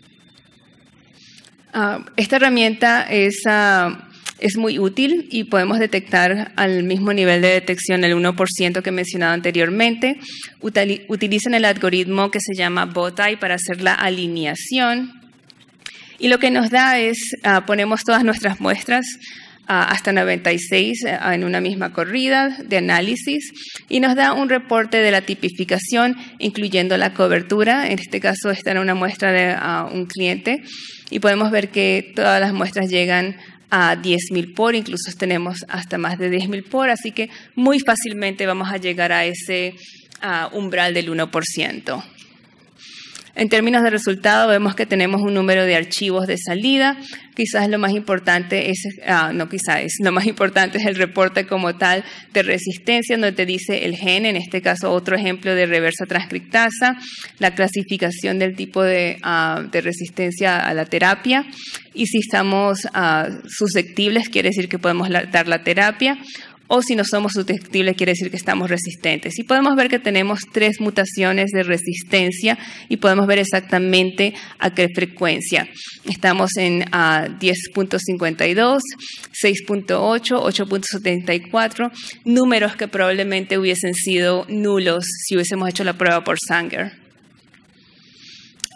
Uh, esta herramienta es, uh, es muy útil y podemos detectar al mismo nivel de detección el uno por ciento que he mencionado anteriormente. Util, utilizan el algoritmo que se llama Bowtie para hacer la alineación. Y lo que nos da es, uh, ponemos todas nuestras muestras uh, hasta noventa y seis uh, en una misma corrida de análisis y nos da un reporte de la tipificación, incluyendo la cobertura. En este caso está en una muestra de uh, un cliente y podemos ver que todas las muestras llegan a diez mil por, incluso tenemos hasta más de diez mil por, así que muy fácilmente vamos a llegar a ese uh, umbral del uno por ciento. En términos de resultado, vemos que tenemos un número de archivos de salida. Quizás lo más importante es, uh, no quizás, es, lo más importante es el reporte como tal de resistencia, donde te dice el gen, en este caso otro ejemplo de reversa transcriptasa, la clasificación del tipo de, uh, de resistencia a la terapia, y si estamos uh, susceptibles, quiere decir que podemos la, dar la terapia, o si no somos susceptibles, quiere decir que estamos resistentes. Y podemos ver que tenemos tres mutaciones de resistencia y podemos ver exactamente a qué frecuencia. Estamos en uh, diez punto cincuenta y dos, seis punto ocho, ocho punto setenta y cuatro, números que probablemente hubiesen sido nulos si hubiésemos hecho la prueba por Sanger.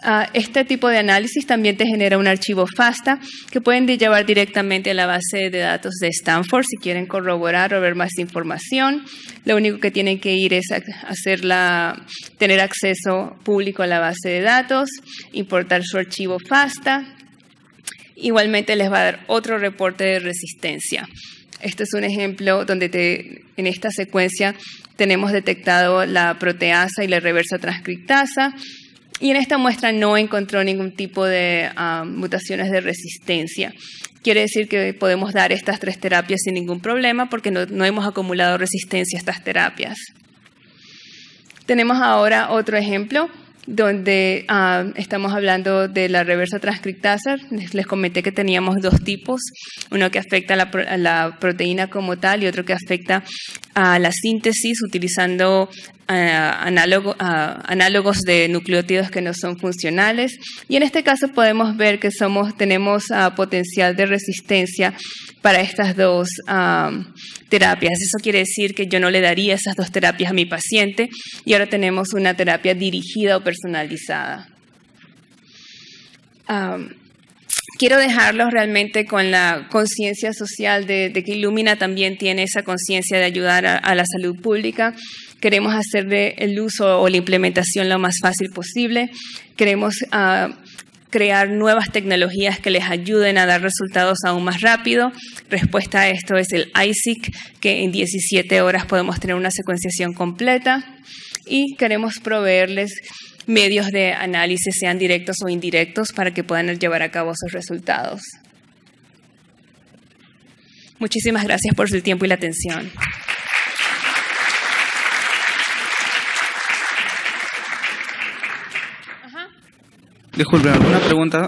Uh, este tipo de análisis también te genera un archivo FASTA que pueden llevar directamente a la base de datos de Stanford si quieren corroborar o ver más información. Lo único que tienen que ir es hacer la, tener acceso público a la base de datos, importar su archivo FASTA. Igualmente les va a dar otro reporte de resistencia. Este es un ejemplo donde te, en esta secuencia tenemos detectado la proteasa y la reversa transcriptasa. Y en esta muestra no encontró ningún tipo de uh, mutaciones de resistencia. Quiere decir que podemos dar estas tres terapias sin ningún problema porque no, no hemos acumulado resistencia a estas terapias. Tenemos ahora otro ejemplo donde uh, estamos hablando de la reversa transcriptasa. Les, les comenté que teníamos dos tipos, uno que afecta a la, a la proteína como tal y otro que afecta a la síntesis utilizando uh, análogo, uh, análogos de nucleótidos que no son funcionales. Y en este caso podemos ver que somos, tenemos uh, potencial de resistencia para estas dos um, terapias. Eso quiere decir que yo no le daría esas dos terapias a mi paciente y ahora tenemos una terapia dirigida o personalizada. Um, quiero dejarlos realmente con la conciencia social de, de que Illumina también tiene esa conciencia de ayudar a, a la salud pública. Queremos hacerle el uso o la implementación lo más fácil posible. Queremos uh, crear nuevas tecnologías que les ayuden a dar resultados aún más rápido. Respuesta a esto es el I S I C, que en diecisiete horas podemos tener una secuenciación completa. Y queremos proveerles medios de análisis, sean directos o indirectos, para que puedan llevar a cabo sus resultados. Muchísimas gracias por su tiempo y la atención. Disculpe, ¿alguna pregunta?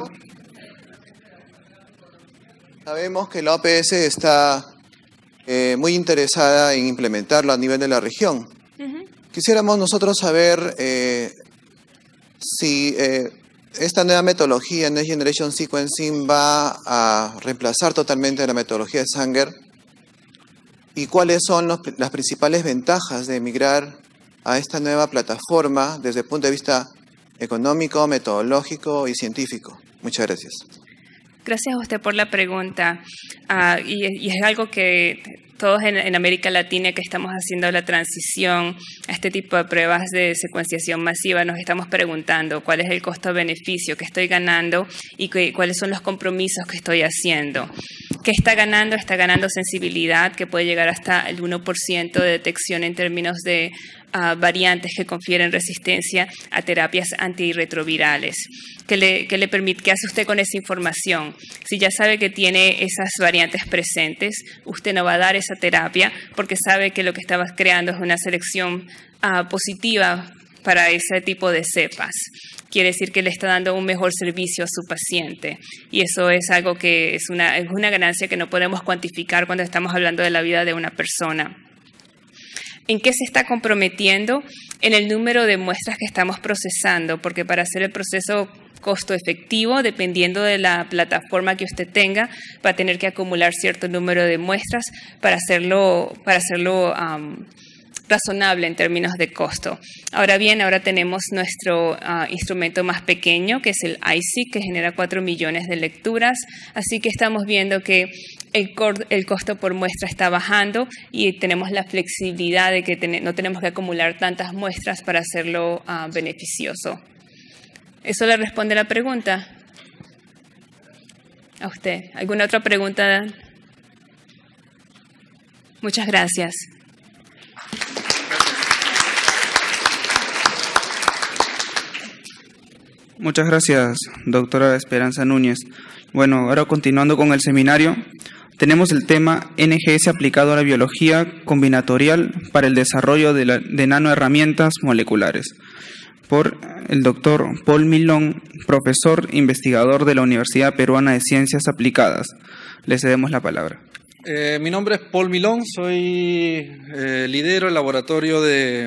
Sabemos que la O P S está eh, muy interesada en implementarlo a nivel de la región. Uh-huh. Quisiéramos nosotros saber eh, si eh, esta nueva metodología, Next Generation Sequencing, va a reemplazar totalmente la metodología de Sanger y cuáles son los, las principales ventajas de migrar a esta nueva plataforma desde el punto de vista económico, metodológico y científico. Muchas gracias. Gracias a usted por la pregunta. Uh, y, y es algo que todos en, en América Latina que estamos haciendo la transición a este tipo de pruebas de secuenciación masiva nos estamos preguntando cuál es el costo-beneficio que estoy ganando y que, cuáles son los compromisos que estoy haciendo. ¿Qué está ganando? Está ganando sensibilidad, que puede llegar hasta el uno por ciento de detección en términos de uh, variantes que confieren resistencia a terapias antirretrovirales. ¿Qué le, qué le permite, qué hace usted con esa información? Si ya sabe que tiene esas variantes presentes, usted no va a dar esa terapia porque sabe que lo que estaba creando es una selección uh, positiva para ese tipo de cepas. Quiere decir que le está dando un mejor servicio a su paciente. Y eso es algo que es una, es una ganancia que no podemos cuantificar cuando estamos hablando de la vida de una persona. ¿En qué se está comprometiendo? En el número de muestras que estamos procesando, porque para hacer el proceso costo efectivo, dependiendo de la plataforma que usted tenga, va a tener que acumular cierto número de muestras para hacerlo, para hacerlo um, razonable en términos de costo. Ahora bien, ahora tenemos nuestro uh, instrumento más pequeño, que es el I S I C, que genera cuatro millones de lecturas, así que estamos viendo que el, el costo por muestra está bajando y tenemos la flexibilidad de que ten no tenemos que acumular tantas muestras para hacerlo uh, beneficioso. ¿Eso le responde la pregunta? A usted. ¿Alguna otra pregunta? Muchas gracias. Muchas gracias, doctora Esperanza Núñez. Bueno, ahora continuando con el seminario, tenemos el tema N G S aplicado a la biología combinatorial para el desarrollo de, la, de nanoherramientas moleculares, por el doctor Paul Milón, profesor investigador de la Universidad Peruana de Ciencias Aplicadas. Le cedemos la palabra. Eh, mi nombre es Paul Milón, soy eh, lidero el laboratorio de,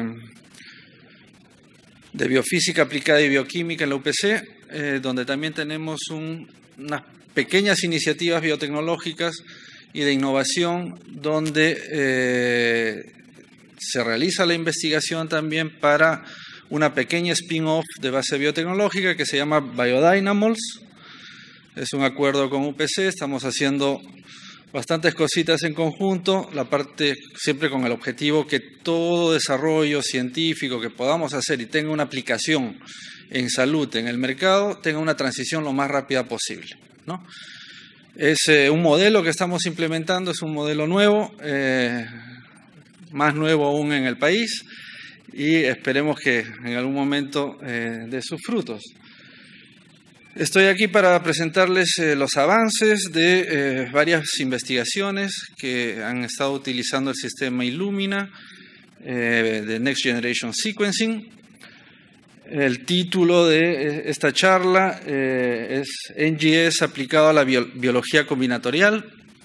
de biofísica aplicada y bioquímica en la U P C, eh, donde también tenemos un, unas pequeñas iniciativas biotecnológicas y de innovación donde eh, se realiza la investigación también para una pequeña spin-off de base biotecnológica que se llama Biodynamals. Es un acuerdo con U P C, estamos haciendo bastantes cositas en conjunto, la parte siempre con el objetivo que todo desarrollo científico que podamos hacer y tenga una aplicación en salud en el mercado, tenga una transición lo más rápida posible, ¿no? Es eh, un modelo que estamos implementando, es un modelo nuevo, eh, más nuevo aún en el país, y esperemos que en algún momento eh, dé sus frutos. Estoy aquí para presentarles eh, los avances de eh, varias investigaciones que han estado utilizando el sistema Illumina eh, de Next Generation Sequencing. El título de esta charla eh, es N G S aplicado a la bio biología combinatorial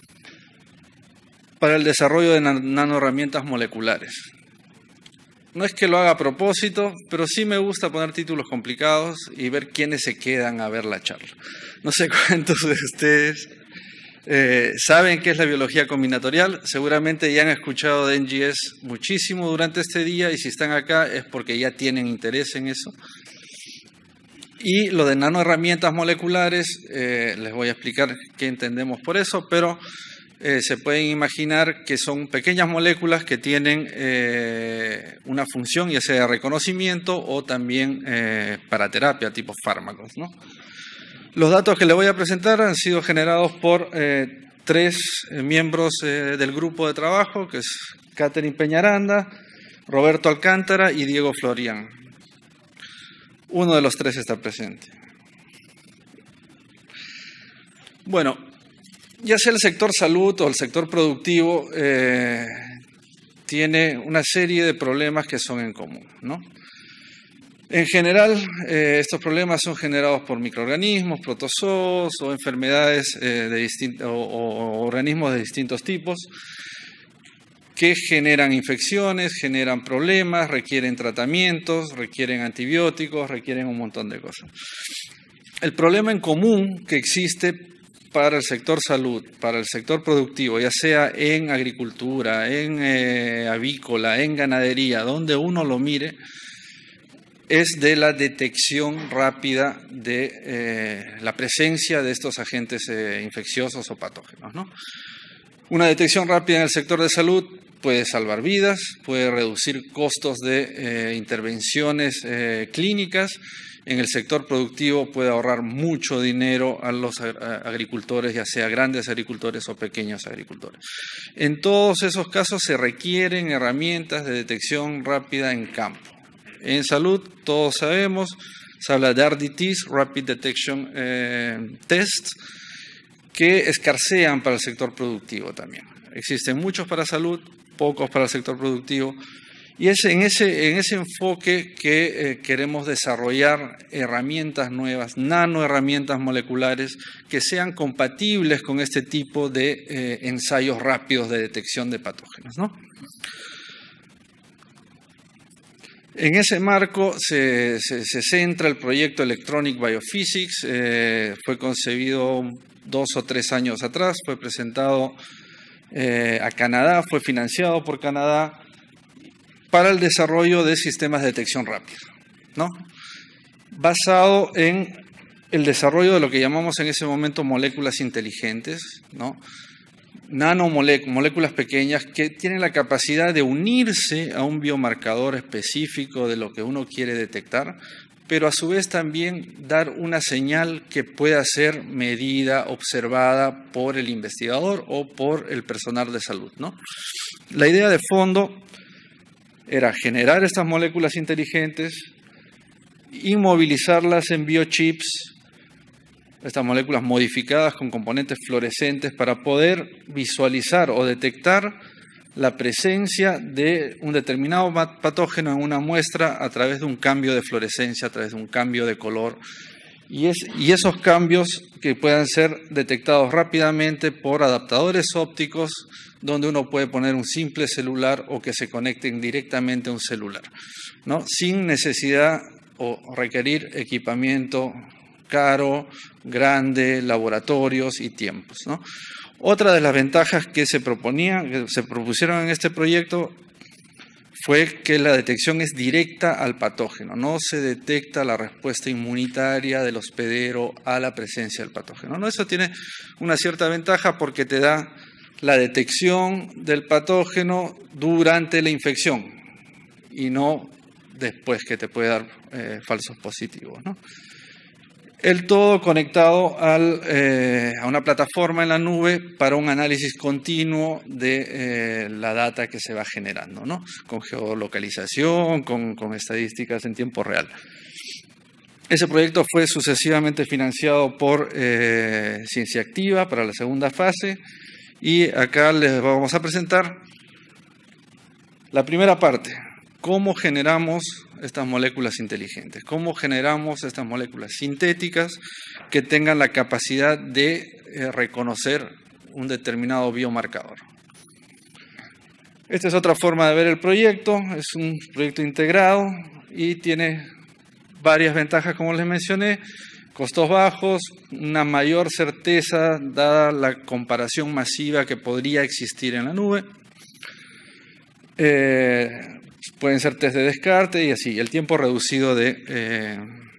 para el desarrollo de nan nanoherramientas moleculares. No es que lo haga a propósito, pero sí me gusta poner títulos complicados y ver quiénes se quedan a ver la charla. No sé cuántos de ustedes eh, saben qué es la biología combinatorial. Seguramente ya han escuchado de N G S muchísimo durante este día y si están acá es porque ya tienen interés en eso. Y lo de nanoherramientas moleculares, eh, les voy a explicar qué entendemos por eso, pero Eh, se pueden imaginar que son pequeñas moléculas que tienen eh, una función, ya sea de reconocimiento o también eh, para terapia, tipo fármacos, ¿no? Los datos que les voy a presentar han sido generados por eh, tres eh, miembros eh, del grupo de trabajo, que es Catherine Peñaranda, Roberto Alcántara y Diego Florián. Uno de los tres está presente. Bueno, ya sea el sector salud o el sector productivo, eh, tiene una serie de problemas que son en común, ¿no? En general, eh, estos problemas son generados por microorganismos, protozoos o enfermedades eh, de distintos, o, o organismos de distintos tipos que generan infecciones, generan problemas, requieren tratamientos, requieren antibióticos, requieren un montón de cosas. El problema en común que existe para el sector salud, para el sector productivo, ya sea en agricultura, en eh, avícola, en ganadería, donde uno lo mire, es de la detección rápida de eh, la presencia de estos agentes eh, infecciosos o patógenos, ¿no? Una detección rápida en el sector de salud puede salvar vidas, puede reducir costos de eh, intervenciones eh, clínicas. En el sector productivo puede ahorrar mucho dinero a los agricultores, ya sea grandes agricultores o pequeños agricultores. En todos esos casos se requieren herramientas de detección rápida en campo. En salud, todos sabemos, se habla de R D Ts, Rapid Detection eh, Tests, que escasean para el sector productivo también. Existen muchos para salud, pocos para el sector productivo. Y es en ese, en ese enfoque que eh, queremos desarrollar herramientas nuevas, nanoherramientas moleculares que sean compatibles con este tipo de eh, ensayos rápidos de detección de patógenos, ¿no? En ese marco se, se, se centra el proyecto Electronic Biophysics, eh, fue concebido dos o tres años atrás, fue presentado eh, a Canadá, fue financiado por Canadá, para el desarrollo de sistemas de detección rápida, ¿no? Basado en el desarrollo de lo que llamamos en ese momento moléculas inteligentes, ¿no? Nanomoléculas, moléculas pequeñas que tienen la capacidad de unirse a un biomarcador específico de lo que uno quiere detectar, pero a su vez también dar una señal que pueda ser medida, observada por el investigador o por el personal de salud, ¿no? La idea de fondo era generar estas moléculas inteligentes, inmovilizarlas en biochips, estas moléculas modificadas con componentes fluorescentes para poder visualizar o detectar la presencia de un determinado patógeno en una muestra a través de un cambio de fluorescencia, a través de un cambio de color. Y, es, y esos cambios que puedan ser detectados rápidamente por adaptadores ópticos, donde uno puede poner un simple celular o que se conecten directamente a un celular, ¿no? Sin necesidad o requerir equipamiento caro, grande, laboratorios y tiempos, ¿no? Otra de las ventajas que se proponían, que se propusieron en este proyecto fue que la detección es directa al patógeno, no se detecta la respuesta inmunitaria del hospedero a la presencia del patógeno. ¿No? Eso tiene una cierta ventaja porque te da la detección del patógeno durante la infección y no después, que te puede dar eh, falsos positivos, ¿no? El todo conectado al, eh, a una plataforma en la nube para un análisis continuo de eh, la data que se va generando, ¿no? Con geolocalización, con, con estadísticas en tiempo real. Ese proyecto fue sucesivamente financiado por eh, Ciencia Activa para la segunda fase y acá les vamos a presentar la primera parte. ¿Cómo generamos estas moléculas inteligentes? ¿Cómo generamos estas moléculas sintéticas que tengan la capacidad de eh, reconocer un determinado biomarcador? Esta es otra forma de ver el proyecto. Es un proyecto integrado y tiene varias ventajas, como les mencioné. Costos bajos, una mayor certeza dada la comparación masiva que podría existir en la nube. Eh, Pueden ser test de descarte y así, el tiempo reducido de, eh,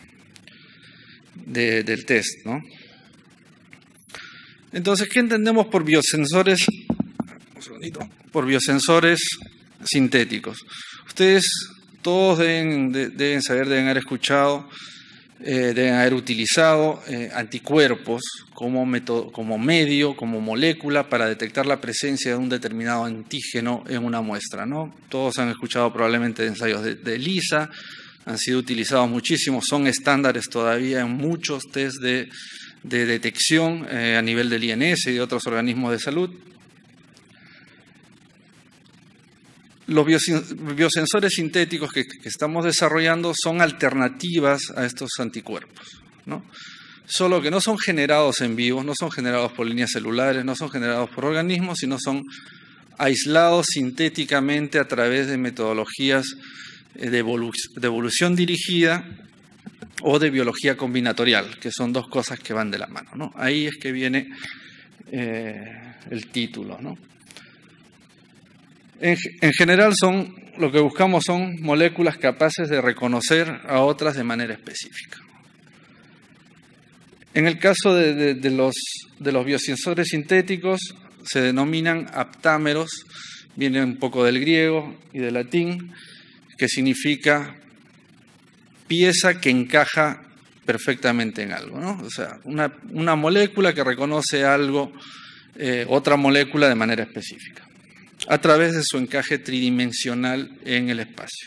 de, del test, ¿no? Entonces, ¿qué entendemos por biosensores? Un segundito, por biosensores sintéticos. Ustedes todos deben, de, deben saber, deben haber escuchado, eh, deben haber utilizado eh, anticuerpos como, método, como medio, como molécula para detectar la presencia de un determinado antígeno en una muestra, ¿no? Todos han escuchado probablemente de ensayos de, de ELISA, han sido utilizados muchísimos, son estándares todavía en muchos test de, de detección eh, a nivel del I N S y de otros organismos de salud. Los biosensores sintéticos que, que estamos desarrollando son alternativas a estos anticuerpos, ¿no? Solo que no son generados en vivo, no son generados por líneas celulares, no son generados por organismos, sino son aislados sintéticamente a través de metodologías de, evolu de evolución dirigida o de biología combinatorial, que son dos cosas que van de la mano, ¿no? Ahí es que viene eh, el título, ¿no? En, en general, son, lo que buscamos son moléculas capaces de reconocer a otras de manera específica. En el caso de, de, de, los, de los biosensores sintéticos, se denominan aptámeros, viene un poco del griego y del latín, que significa pieza que encaja perfectamente en algo, ¿no? O sea, una, una molécula que reconoce algo, eh, otra molécula de manera específica, a través de su encaje tridimensional en el espacio.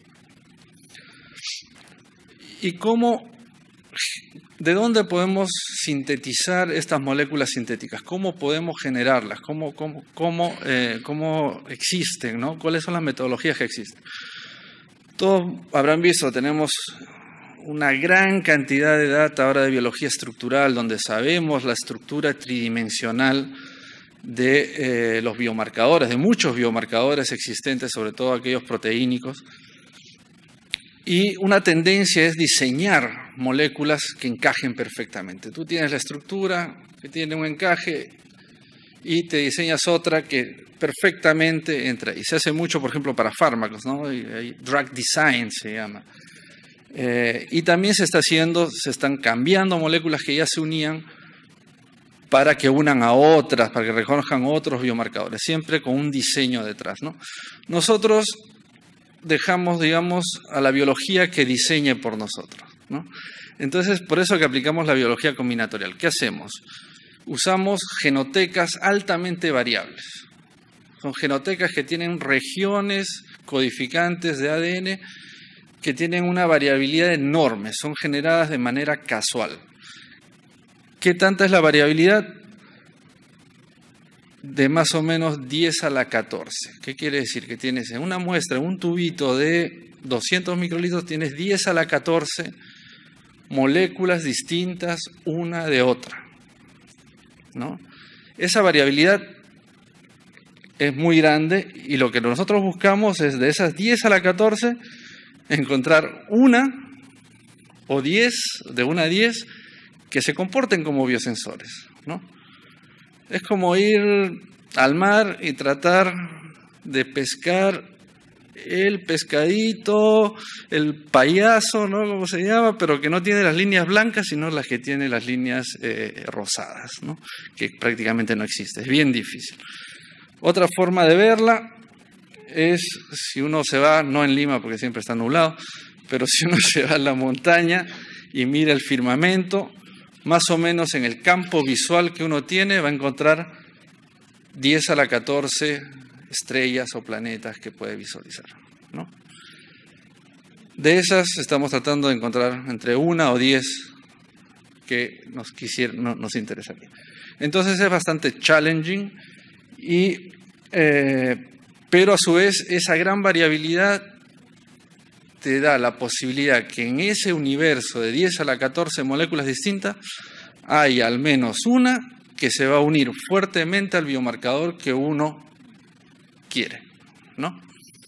¿Y cómo, de dónde podemos sintetizar estas moléculas sintéticas? ¿Cómo podemos generarlas? ¿Cómo, cómo, cómo, eh, cómo existen, ¿no? ¿Cuáles son las metodologías que existen? Todos habrán visto, tenemos una gran cantidad de data ahora de biología estructural, donde sabemos la estructura tridimensional de eh, los biomarcadores, de muchos biomarcadores existentes, sobre todo aquellos proteínicos. Y una tendencia es diseñar moléculas que encajen perfectamente. Tú tienes la estructura que tiene un encaje y te diseñas otra que perfectamente entra. Y se hace mucho, por ejemplo, para fármacos, ¿no? Y, y drug design se llama. Eh, y también se está haciendo, se están cambiando moléculas que ya se unían para que unan a otras, para que reconozcan otros biomarcadores, siempre con un diseño detrás, ¿no? Nosotros dejamos, digamos, a la biología que diseñe por nosotros, ¿no? Entonces, por eso que aplicamos la biología combinatorial. ¿Qué hacemos? Usamos genotecas altamente variables. Son genotecas que tienen regiones codificantes de A D N que tienen una variabilidad enorme, son generadas de manera casual. ¿Qué tanta es la variabilidad? De más o menos diez a la catorce. ¿Qué quiere decir? Que tienes en una muestra, en un tubito de doscientos microlitros, tienes diez a la catorce moléculas distintas una de otra, ¿no? Esa variabilidad es muy grande y lo que nosotros buscamos es de esas diez a la catorce encontrar una o diez, de una a diez, que se comporten como biosensores, ¿no? Es como ir al mar y tratar de pescar el pescadito, el payaso, ¿no? Como se llama, pero que no tiene las líneas blancas, sino las que tiene las líneas eh, rosadas, ¿no? Que prácticamente no existe, es bien difícil. Otra forma de verla es si uno se va, no en Lima porque siempre está nublado, pero si uno se va a la montaña y mira el firmamento, más o menos en el campo visual que uno tiene va a encontrar diez a la catorce estrellas o planetas que puede visualizar, ¿no? De esas estamos tratando de encontrar entre una o diez que nos, quisiera, no, nos interesaría. Entonces es bastante challenging, y, eh, pero a su vez esa gran variabilidad te da la posibilidad que en ese universo de diez a la catorce moléculas distintas hay al menos una que se va a unir fuertemente al biomarcador que uno quiere, ¿no?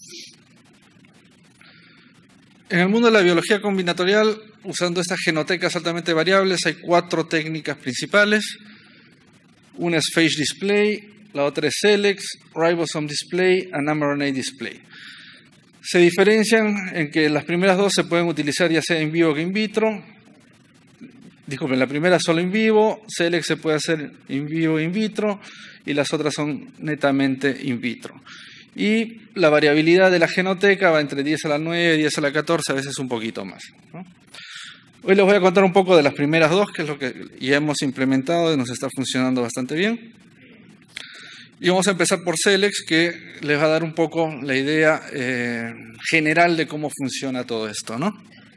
En el mundo de la biología combinatorial, usando estas genotecas altamente variables, hay cuatro técnicas principales. Una es phage display, la otra es Selex, ribosome display y mRNA display. Se diferencian en que las primeras dos se pueden utilizar ya sea in vivo que in vitro. Disculpen, la primera solo in vivo, Selex se puede hacer in vivo e in vitro, y las otras son netamente in vitro. Y la variabilidad de la genoteca va entre diez a la nueve, diez a la catorce, a veces un poquito más, ¿no? Hoy les voy a contar un poco de las primeras dos, que es lo que ya hemos implementado y nos está funcionando bastante bien. Y vamos a empezar por Selex, que les va a dar un poco la idea eh, general de cómo funciona todo esto, ¿no?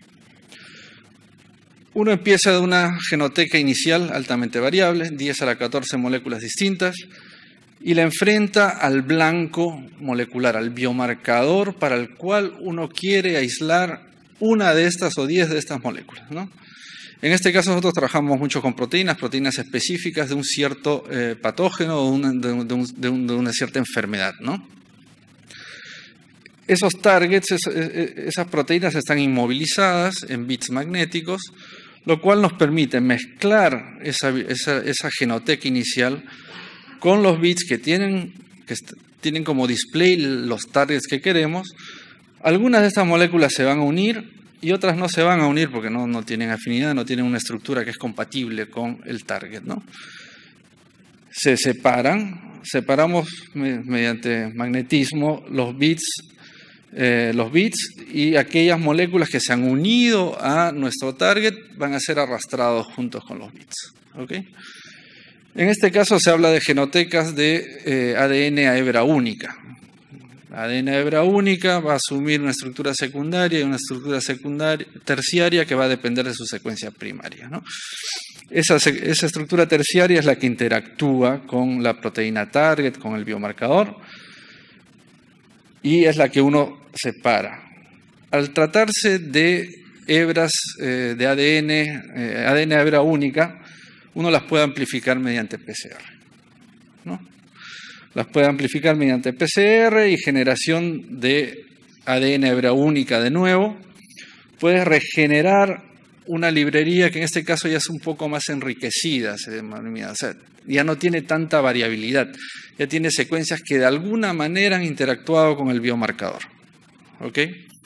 Uno empieza de una genoteca inicial altamente variable, diez a la catorce moléculas distintas, y la enfrenta al blanco molecular, al biomarcador para el cual uno quiere aislar una de estas o diez de estas moléculas, ¿no? En este caso nosotros trabajamos mucho con proteínas, proteínas específicas de un cierto eh, patógeno o una, de, un, de, un, de, un, de una cierta enfermedad, ¿no? Esos targets, es, es, esas proteínas están inmovilizadas en bits magnéticos, lo cual nos permite mezclar esa, esa, esa genoteca inicial con los bits que tienen, que tienen como display los targets que queremos. Algunas de estas moléculas se van a unir y otras no se van a unir porque no, no tienen afinidad, no tienen una estructura que es compatible con el target, ¿no? Se separan, separamos mediante magnetismo los bits, eh, los bits y aquellas moléculas que se han unido a nuestro target van a ser arrastrados juntos con los bits, ¿ok? En este caso se habla de genotecas de eh, A D N a hebra única. A D N a hebra única va a asumir una estructura secundaria y una estructura secundaria, terciaria que va a depender de su secuencia primaria, ¿no? Esa, esa estructura terciaria es la que interactúa con la proteína target, con el biomarcador, y es la que uno separa. Al tratarse de hebras eh, de A D N, eh, A D N a hebra única, uno las puede amplificar mediante P C R, ¿no? Las puede amplificar mediante P C R y generación de A D N a hebra única de nuevo. Puedes regenerar una librería que en este caso ya es un poco más enriquecida, se denomina, o sea, ya no tiene tanta variabilidad, ya tiene secuencias que de alguna manera han interactuado con el biomarcador, ¿ok?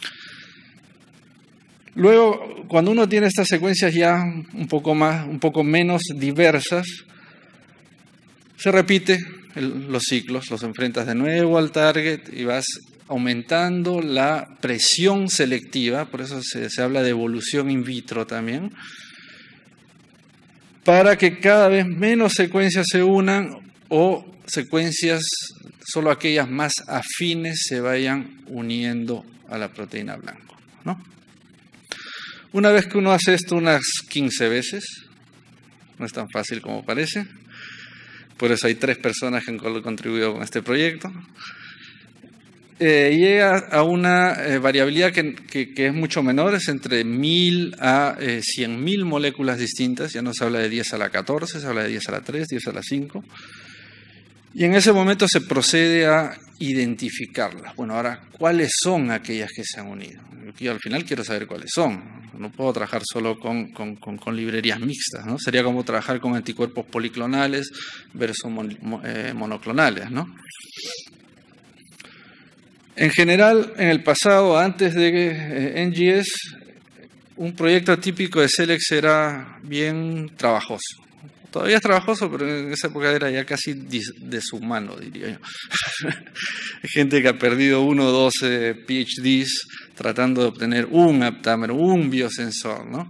Luego, cuando uno tiene estas secuencias ya un poco más, un poco menos diversas, se repite el, los ciclos, los enfrentas de nuevo al target y vas aumentando la presión selectiva, por eso se, se habla de evolución in vitro también, para que cada vez menos secuencias se unan o secuencias, solo aquellas más afines, se vayan uniendo a la proteína blanco, ¿no? Una vez que uno hace esto unas quince veces, no es tan fácil como parece, por eso hay tres personas que han contribuido con este proyecto, eh, llega a una eh, variabilidad que, que, que es mucho menor, es entre mil a eh, cien mil moléculas distintas, ya no se habla de diez a la catorce, se habla de diez a la tres, diez a la cinco, y en ese momento se procede a identificarlas. Bueno, ahora, ¿cuáles son aquellas que se han unido? Yo al final quiero saber cuáles son. No puedo trabajar solo con, con, con, con librerías mixtas, ¿no? Sería como trabajar con anticuerpos policlonales versus mon, eh, monoclonales, ¿no? En general, en el pasado, antes de eh, N G S, un proyecto típico de Selex era bien trabajoso. Todavía es trabajoso, pero en esa época era ya casi deshumano, diría yo. Hay gente que ha perdido uno o dos eh, P H Ds tratando de obtener un aptámero, un biosensor, ¿no?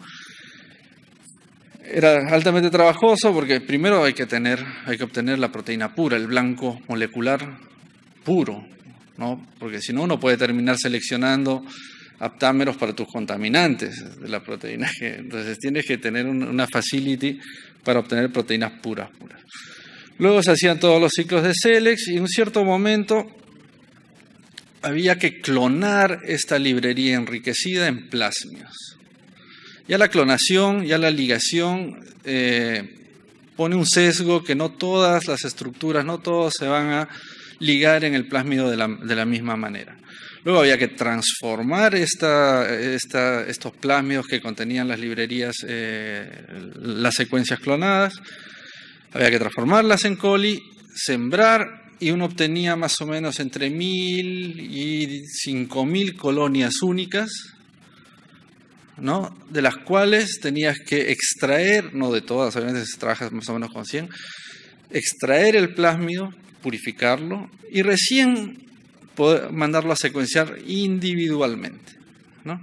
Era altamente trabajoso porque primero hay que, tener, hay que obtener la proteína pura, el blanco molecular puro, ¿no? Porque si no, uno puede terminar seleccionando aptámeros para tus contaminantes de la proteína. Entonces tienes que tener una facility para obtener proteínas puras, puras. Luego se hacían todos los ciclos de Selex y en un cierto momento había que clonar esta librería enriquecida en plásmidos. Ya la clonación, ya la ligación eh, pone un sesgo que no todas las estructuras, no todos se van a ligar en el plásmido de la, de la misma manera. Luego había que transformar esta, esta, estos plásmidos que contenían las librerías, eh, las secuencias clonadas. Había que transformarlas en coli, sembrar, y uno obtenía más o menos entre mil y cinco mil colonias únicas, ¿no? De las cuales tenías que extraer, no de todas, obviamente se trabaja más o menos con cien, extraer el plásmido, purificarlo y recién poder mandarlo a secuenciar individualmente, ¿no?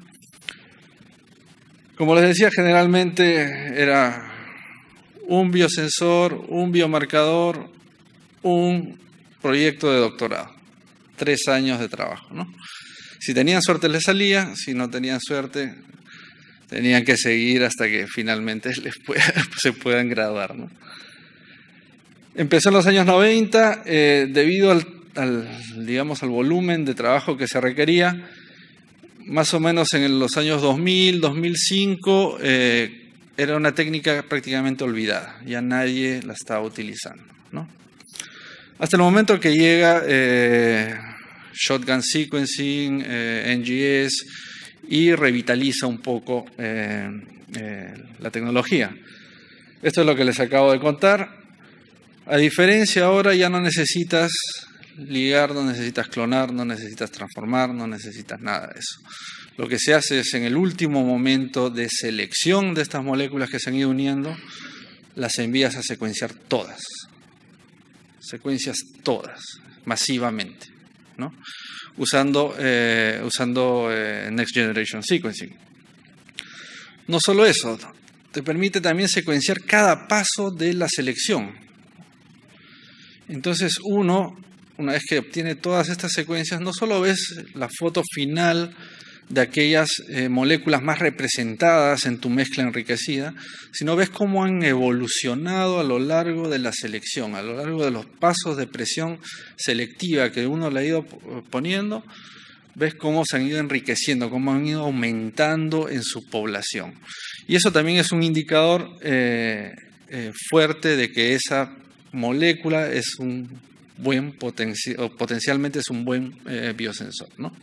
Como les decía, generalmente era un biosensor, un biomarcador, un proyecto de doctorado. Tres años de trabajo, ¿no? Si tenían suerte les salía, si no tenían suerte tenían que seguir hasta que finalmente les pueda, se puedan graduar, ¿no? Empezó en los años noventa, eh, debido al, al, digamos, al volumen de trabajo que se requería, más o menos en los años dos mil, dos mil cinco, eh, era una técnica prácticamente olvidada, ya nadie la estaba utilizando, ¿no? Hasta el momento que llega eh, Shotgun Sequencing, eh, N G S, y revitaliza un poco eh, eh, la tecnología. Esto es lo que les acabo de contar. A diferencia ahora ya no necesitas ligar, no necesitas clonar, no necesitas transformar, no necesitas nada de eso. Lo que se hace es en el último momento de selección de estas moléculas que se han ido uniendo, las envías a secuenciar todas. Secuencias todas, masivamente, ¿no? Usando, eh, usando eh, Next Generation Sequencing. No solo eso, te permite también secuenciar cada paso de la selección. Entonces uno, una vez que obtiene todas estas secuencias, no solo ves la foto final de aquellas eh, moléculas más representadas en tu mezcla enriquecida, sino ves cómo han evolucionado a lo largo de la selección, a lo largo de los pasos de presión selectiva que uno le ha ido poniendo, ves cómo se han ido enriqueciendo, cómo han ido aumentando en su población. Y eso también es un indicador eh, eh, fuerte de que esa molécula es un buen potencial, o potencialmente es un buen eh, biosensor, ¿no?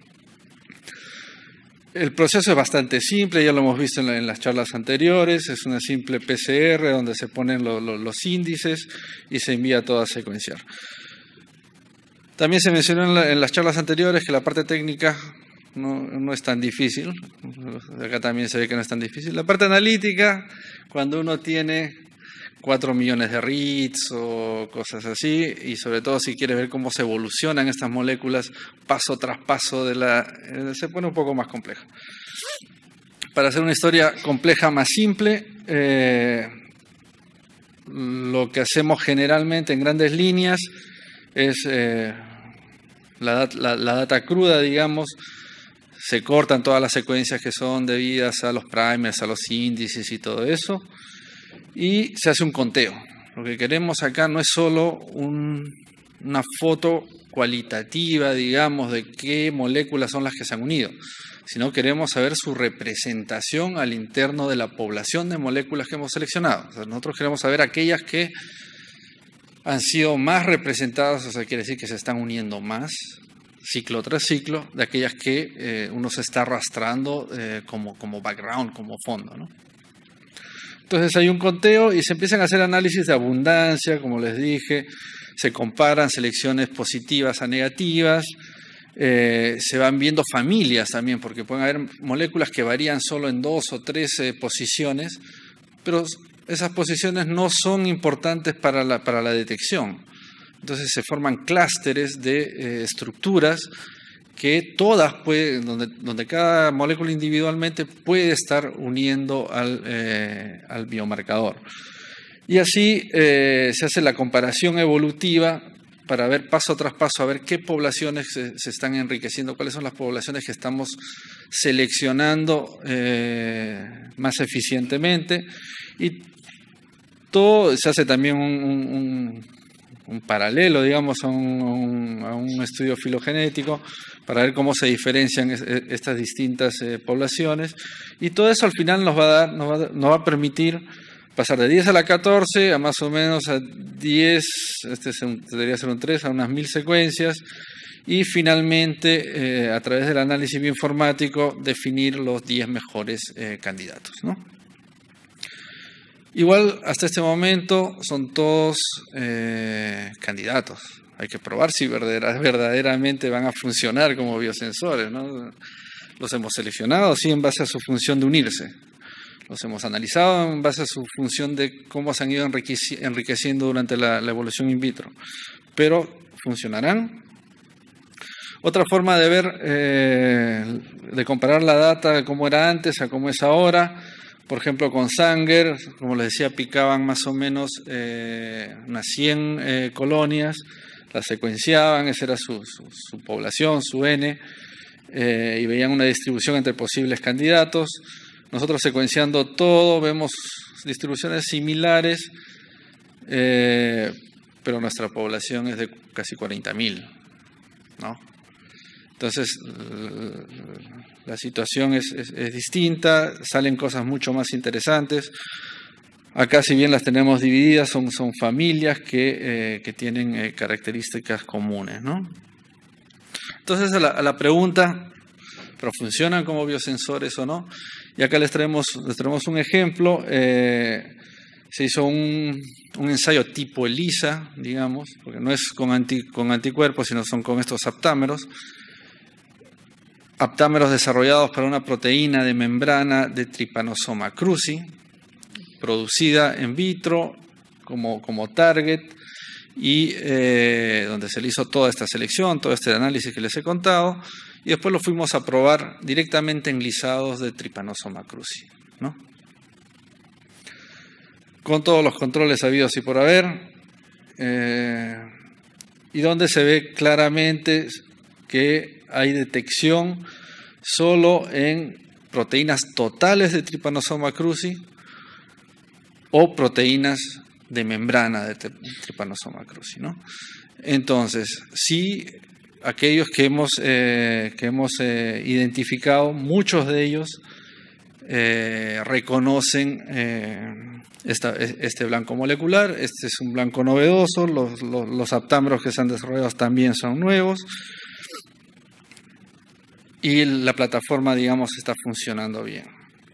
El proceso es bastante simple, ya lo hemos visto en, la, en las charlas anteriores, es una simple P C R donde se ponen lo, lo, los índices y se envía todo a secuenciar. También se mencionó en, la, en las charlas anteriores que la parte técnica no, no es tan difícil, acá también se ve que no es tan difícil. La parte analítica, cuando uno tiene cuatro millones de reads o cosas así, y sobre todo si quieres ver cómo se evolucionan estas moléculas paso tras paso, de la, eh, se pone un poco más compleja. Para hacer una historia compleja más simple, eh, lo que hacemos generalmente en grandes líneas es eh, la, la, la data cruda, digamos, se cortan todas las secuencias que son debidas a los primers, a los índices y todo eso, y se hace un conteo. Lo que queremos acá no es solo un, una foto cualitativa, digamos, de qué moléculas son las que se han unido, sino queremos saber su representación al interno de la población de moléculas que hemos seleccionado. O sea, nosotros queremos saber aquellas que han sido más representadas, o sea, quiere decir que se están uniendo más, ciclo tras ciclo, de aquellas que eh, uno se está arrastrando eh, como, como background, como fondo, ¿no? Entonces hay un conteo y se empiezan a hacer análisis de abundancia, como les dije, se comparan selecciones positivas a negativas, eh, se van viendo familias también, porque pueden haber moléculas que varían solo en dos o tres eh, posiciones, pero esas posiciones no son importantes para la, para la detección. Entonces se forman clústeres de eh, estructuras que todas pueden, donde, donde cada molécula individualmente puede estar uniendo al, eh, al biomarcador. Y así eh, se hace la comparación evolutiva para ver paso tras paso, a ver qué poblaciones se, se están enriqueciendo, cuáles son las poblaciones que estamos seleccionando eh, más eficientemente. Y todo se hace también un, un, un paralelo, digamos, a un, a un estudio filogenético para ver cómo se diferencian es, estas distintas eh, poblaciones. Y todo eso al final nos va a dar, nos va, nos va a permitir pasar de diez a la catorce a más o menos a diez, este es un, debería ser un tres, a unas mil secuencias, y finalmente eh, a través del análisis bioinformático definir los diez mejores eh, candidatos, ¿no? Igual hasta este momento son todos eh, candidatos. Hay que probar si verdaderamente van a funcionar como biosensores, ¿no? Los hemos seleccionado sí en base a su función de unirse. Los hemos analizado en base a su función de cómo se han ido enriqueciendo durante la, la evolución in vitro. Pero, ¿funcionarán? Otra forma de ver, eh, de comparar la data de cómo era antes a cómo es ahora, por ejemplo con Sanger, como les decía, picaban más o menos eh, unas cien eh, colonias, las secuenciaban, esa era su, su, su población, su N, eh, y veían una distribución entre posibles candidatos. Nosotros secuenciando todo vemos distribuciones similares, eh, pero nuestra población es de casi cuarenta mil, ¿no? Entonces, la situación es, es, es distinta, salen cosas mucho más interesantes. Acá, si bien las tenemos divididas, son, son familias que, eh, que tienen eh, características comunes, ¿no? Entonces, a la, a la pregunta, ¿pero funcionan como biosensores o no? Y acá les traemos, les traemos un ejemplo. Eh, se hizo un, un ensayo tipo ELISA, digamos, porque no es con, anti, con anticuerpos, sino son con estos aptámeros. Aptámeros desarrollados para una proteína de membrana de Trypanosoma cruzi, producida en vitro como, como target, y eh, donde se le hizo toda esta selección, todo este análisis que les he contado. Y después lo fuimos a probar directamente en lisados de Trypanosoma cruzi, ¿no? Con todos los controles habidos y por haber, eh, y donde se ve claramente que hay detección solo en proteínas totales de Trypanosoma cruzi o proteínas de membrana de Trypanosoma cruzi, ¿no? Entonces, sí, aquellos que hemos, eh, que hemos eh, identificado, muchos de ellos eh, reconocen eh, esta, este blanco molecular. Este es un blanco novedoso, los, los, los aptámeros que se han desarrollado también son nuevos, y la plataforma, digamos, está funcionando bien.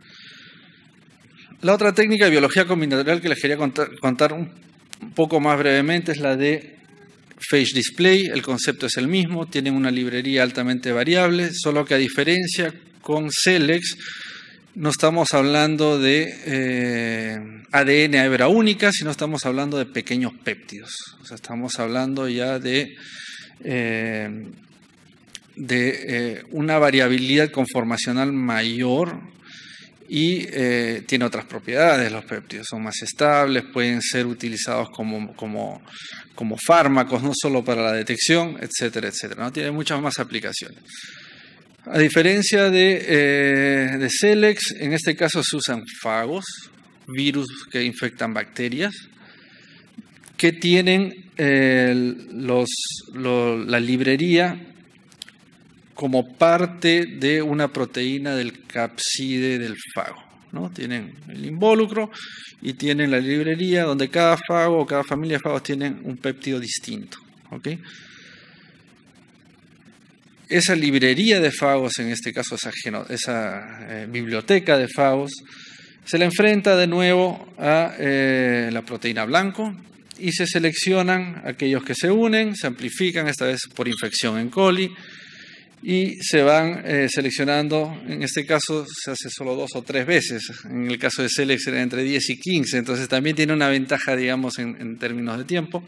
La otra técnica de biología combinatorial que les quería contar, contar un poco más brevemente es la de Phage Display. El concepto es el mismo, tienen una librería altamente variable, solo que a diferencia con Celex, no estamos hablando de eh, A D N a hebra única, sino estamos hablando de pequeños péptidos. O sea, estamos hablando ya de, eh, de eh, una variabilidad conformacional mayor, y eh, tiene otras propiedades. Los péptidos son más estables, pueden ser utilizados como, como, como fármacos, no solo para la detección, etcétera, etcétera, ¿no? Tiene muchas más aplicaciones. A diferencia de, eh, de Celex, en este caso se usan fagos, virus que infectan bacterias, que tienen eh, los, lo, la librería como parte de una proteína del capside del fago, ¿no? Tienen el involucro y tienen la librería donde cada fago o cada familia de fagos tienen un péptido distinto, ¿okay? Esa librería de fagos, en este caso esa, esa eh, biblioteca de fagos, se le enfrenta de nuevo a eh, la proteína blanco y se seleccionan aquellos que se unen, se amplifican, esta vez por infección en coli, y se van eh, seleccionando. En este caso se hace solo dos o tres veces, en el caso de Celex era entre diez y quince, entonces también tiene una ventaja, digamos, en, en términos de tiempo.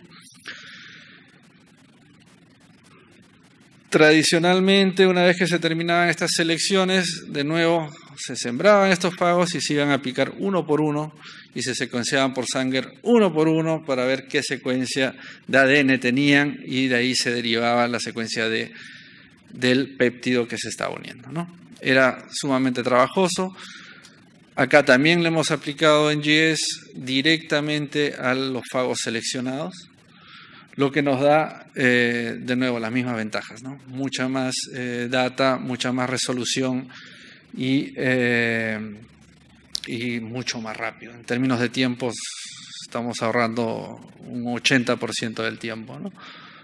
Tradicionalmente, una vez que se terminaban estas selecciones, de nuevo se sembraban estos fagos y se iban a picar uno por uno y se secuenciaban por Sanger uno por uno para ver qué secuencia de A D N tenían, y de ahí se derivaba la secuencia de, del péptido que se estaba uniendo, ¿no? Era sumamente trabajoso. Acá también le hemos aplicado en G S directamente a los fagos seleccionados, lo que nos da, eh, de nuevo, las mismas ventajas, ¿no? Mucha más eh, data, mucha más resolución y, eh, y mucho más rápido. En términos de tiempos, estamos ahorrando un ochenta por ciento del tiempo, ¿no?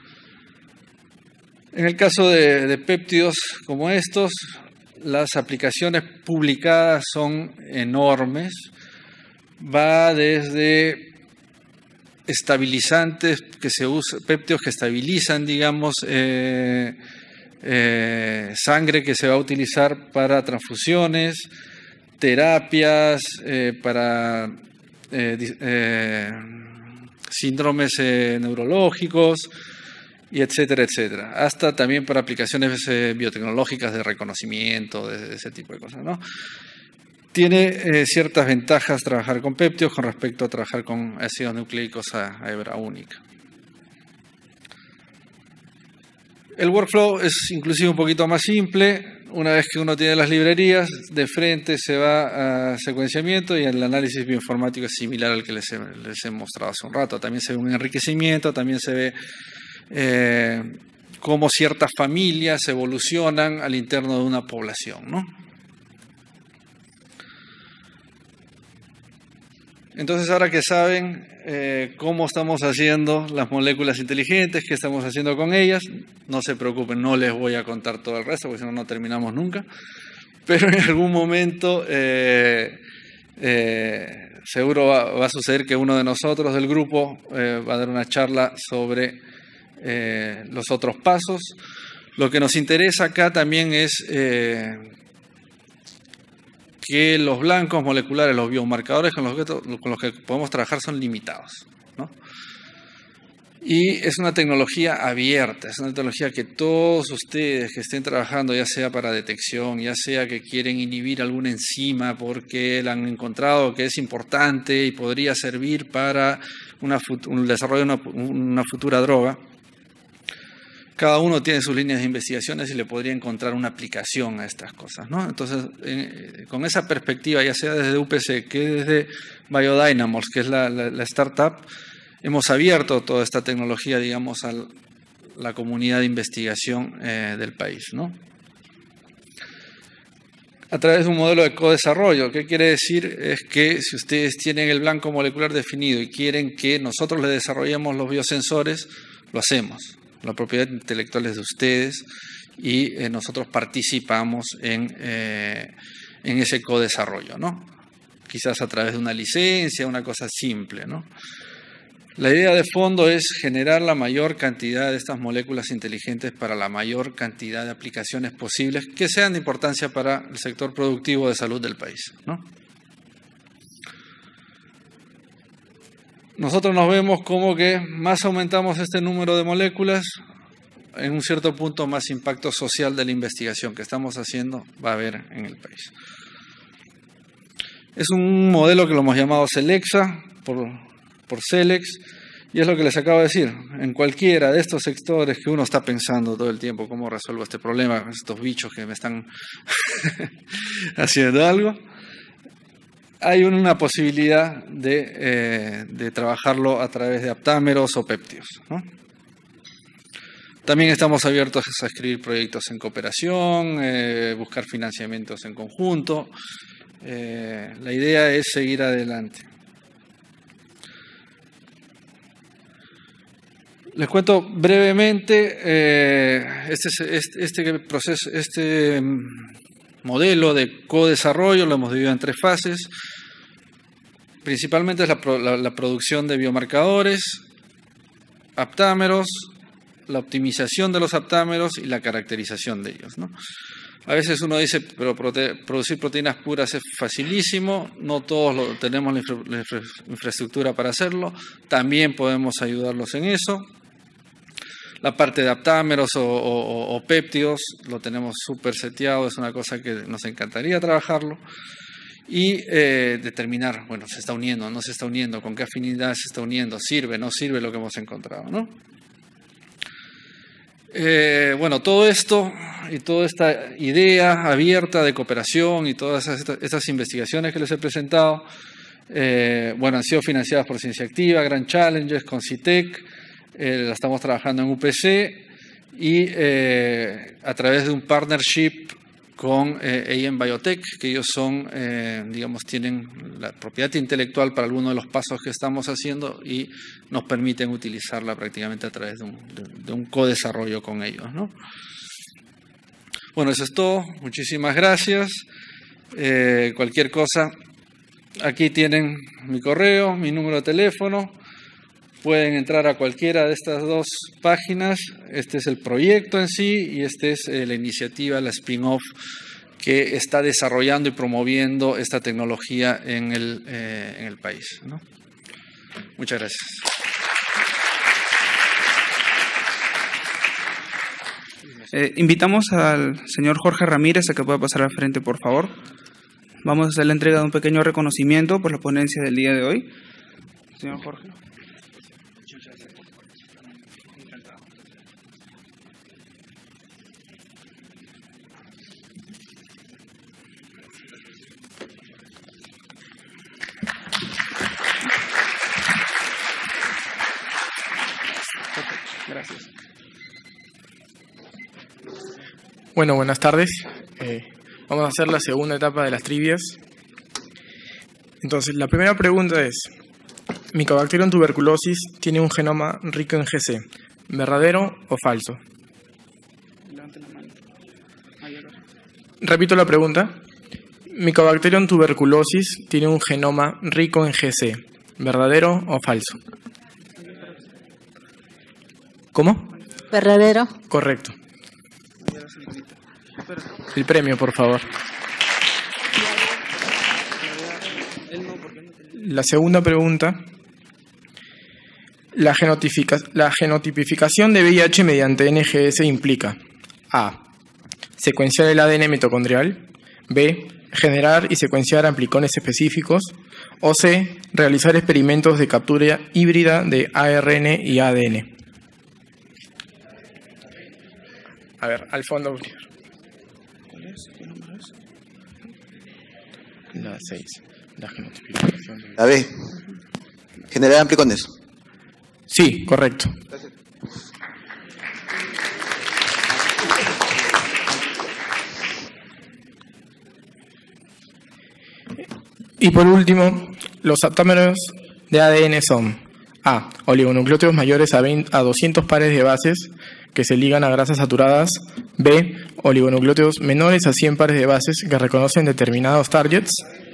En el caso de, de péptidos como estos, las aplicaciones publicadas son enormes. Va desde estabilizantes que se usan, péptidos que estabilizan, digamos, eh, eh, sangre que se va a utilizar para transfusiones, terapias, eh, para eh, eh, síndromes eh, neurológicos, y etcétera, etcétera, hasta también para aplicaciones eh, biotecnológicas de reconocimiento, de, de ese tipo de cosas, ¿no? Tiene eh, ciertas ventajas trabajar con péptidos con respecto a trabajar con ácidos nucleicos a, a hebra única. El workflow es inclusive un poquito más simple. Una vez que uno tiene las librerías, de frente se va a secuenciamiento, y el análisis bioinformático es similar al que les he, les he mostrado hace un rato. También se ve un enriquecimiento, también se ve eh, cómo ciertas familias evolucionan al interno de una población, ¿no? Entonces, ahora que saben eh, cómo estamos haciendo las moléculas inteligentes, qué estamos haciendo con ellas, no se preocupen, no les voy a contar todo el resto, porque si no, no terminamos nunca. Pero en algún momento eh, eh, seguro va, va a suceder que uno de nosotros del grupo eh, va a dar una charla sobre eh, los otros pasos. Lo que nos interesa acá también es Eh, que los blancos moleculares, los biomarcadores con los que, con los que podemos trabajar son limitados, ¿no? Y es una tecnología abierta, es una tecnología que todos ustedes que estén trabajando, ya sea para detección, ya sea que quieren inhibir alguna enzima porque la han encontrado que es importante y podría servir para una, un desarrollo de una, una futura droga, cada uno tiene sus líneas de investigaciones y le podría encontrar una aplicación a estas cosas, ¿no? Entonces, eh, con esa perspectiva, ya sea desde U P C que desde Biodynamos, que es la, la, la startup, hemos abierto toda esta tecnología, digamos, a la comunidad de investigación eh, del país, ¿no? A través de un modelo de co-desarrollo. ¿Qué quiere decir? Es que si ustedes tienen el blanco molecular definido y quieren que nosotros les desarrollemos los biosensores, lo hacemos. La propiedad intelectual es de ustedes y eh, nosotros participamos en, eh, en ese co-desarrollo, ¿no? Quizás a través de una licencia, una cosa simple, ¿no? La idea de fondo es generar la mayor cantidad de estas moléculas inteligentes para la mayor cantidad de aplicaciones posibles que sean de importancia para el sector productivo de salud del país, ¿no? Nosotros nos vemos como que más aumentamos este número de moléculas, en un cierto punto más impacto social de la investigación que estamos haciendo va a haber en el país. Es un modelo que lo hemos llamado Celexa, por, por Celex, y es lo que les acabo de decir. En cualquiera de estos sectores que uno está pensando todo el tiempo, cómo resuelvo este problema, estos bichos que me están haciendo algo, hay una posibilidad de, eh, de trabajarlo a través de aptámeros o péptidos, ¿no? También estamos abiertos a escribir proyectos en cooperación, eh, buscar financiamientos en conjunto. Eh, la idea es seguir adelante. Les cuento brevemente, eh, este, este, este proceso, este modelo de co-desarrollo lo hemos dividido en tres fases. Principalmente es la, la, la producción de biomarcadores, aptámeros, la optimización de los aptámeros y la caracterización de ellos, ¿no? A veces uno dice, pero prote producir proteínas puras es facilísimo, no todos lo, tenemos la, infra la infra infraestructura para hacerlo, también podemos ayudarlos en eso. La parte de aptámeros o, o, o péptidos lo tenemos súper seteado, es una cosa que nos encantaría trabajarlo. Y eh, determinar, bueno, se está uniendo, no se está uniendo, con qué afinidad se está uniendo, sirve, no sirve lo que hemos encontrado, ¿no? Eh, bueno, todo esto y toda esta idea abierta de cooperación y todas estas, estas investigaciones que les he presentado, eh, bueno, han sido financiadas por Ciencia Activa, Grand Challenges, con CITEC, eh, la estamos trabajando en U P C y eh, a través de un partnership con eh, A M Biotech, que ellos son, eh, digamos, tienen la propiedad intelectual para algunos de los pasos que estamos haciendo y nos permiten utilizarla prácticamente a través de un, de, de un co-desarrollo con ellos, ¿no? Bueno, eso es todo. Muchísimas gracias. Eh, cualquier cosa, aquí tienen mi correo, mi número de teléfono. Pueden entrar a cualquiera de estas dos páginas. Este es el proyecto en sí y esta es eh, la iniciativa, la spin-off que está desarrollando y promoviendo esta tecnología en el, eh, en el país, ¿no? Muchas gracias. Eh, invitamos al señor Jorge Ramírez a que pueda pasar al frente, por favor. Vamos a hacer la entrega de un pequeño reconocimiento por la ponencia del día de hoy. Señor Jorge. Gracias. Bueno, buenas tardes. Eh, vamos a hacer la segunda etapa de las trivias. Entonces, la primera pregunta es: Mycobacterium tuberculosis tiene un genoma rico en G C. ¿Verdadero o falso? Repito la pregunta. Mycobacterium tuberculosis tiene un genoma rico en G C. ¿Verdadero o falso? ¿Cómo? Verdadero. Correcto. El premio, por favor. La segunda pregunta. La, genotifica, la genotipificación de V I H mediante N G S implica: A. Secuenciar el A D N mitocondrial. B. Generar y secuenciar amplicones específicos. O C. Realizar experimentos de captura híbrida de A R N y A D N. A ver, al fondo. ¿Cuál es? ¿Qué número es? La seis. La genotipificación. De... La B. Generar amplicones. Sí, correcto. Gracias. Y por último, los aptámeros de A D N son: A. Oligonucleótidos mayores a, veinte, a doscientos pares de bases que se ligan a grasas saturadas. B. Oligonucleótidos menores a cien pares de bases que reconocen determinados targets.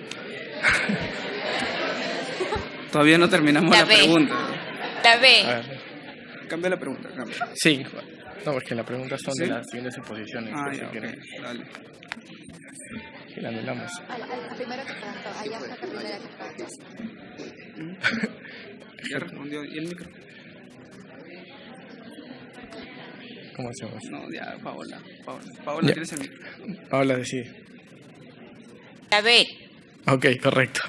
Todavía no terminamos La la, B. pregunta. La B. A ver. Cambia la pregunta, cambia. Sí. No, porque las preguntas son ¿Sí? de las siguientes exposiciones. Ah, por si ya, ok. quieren. Dale. Y la anulamos. Ya respondió. ¿Y el micro? ¿Cómo hacemos? No, ya, Paola. Paola, Paola Ya. ¿tienes el micro? Paola decide. La B. Ok, correcto.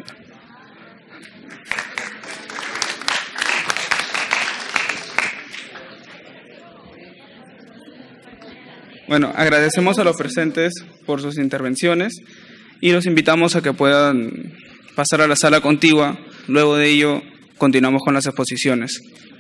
Bueno, agradecemos a los presentes por sus intervenciones y los invitamos a que puedan pasar a la sala contigua. Luego de ello, continuamos con las exposiciones.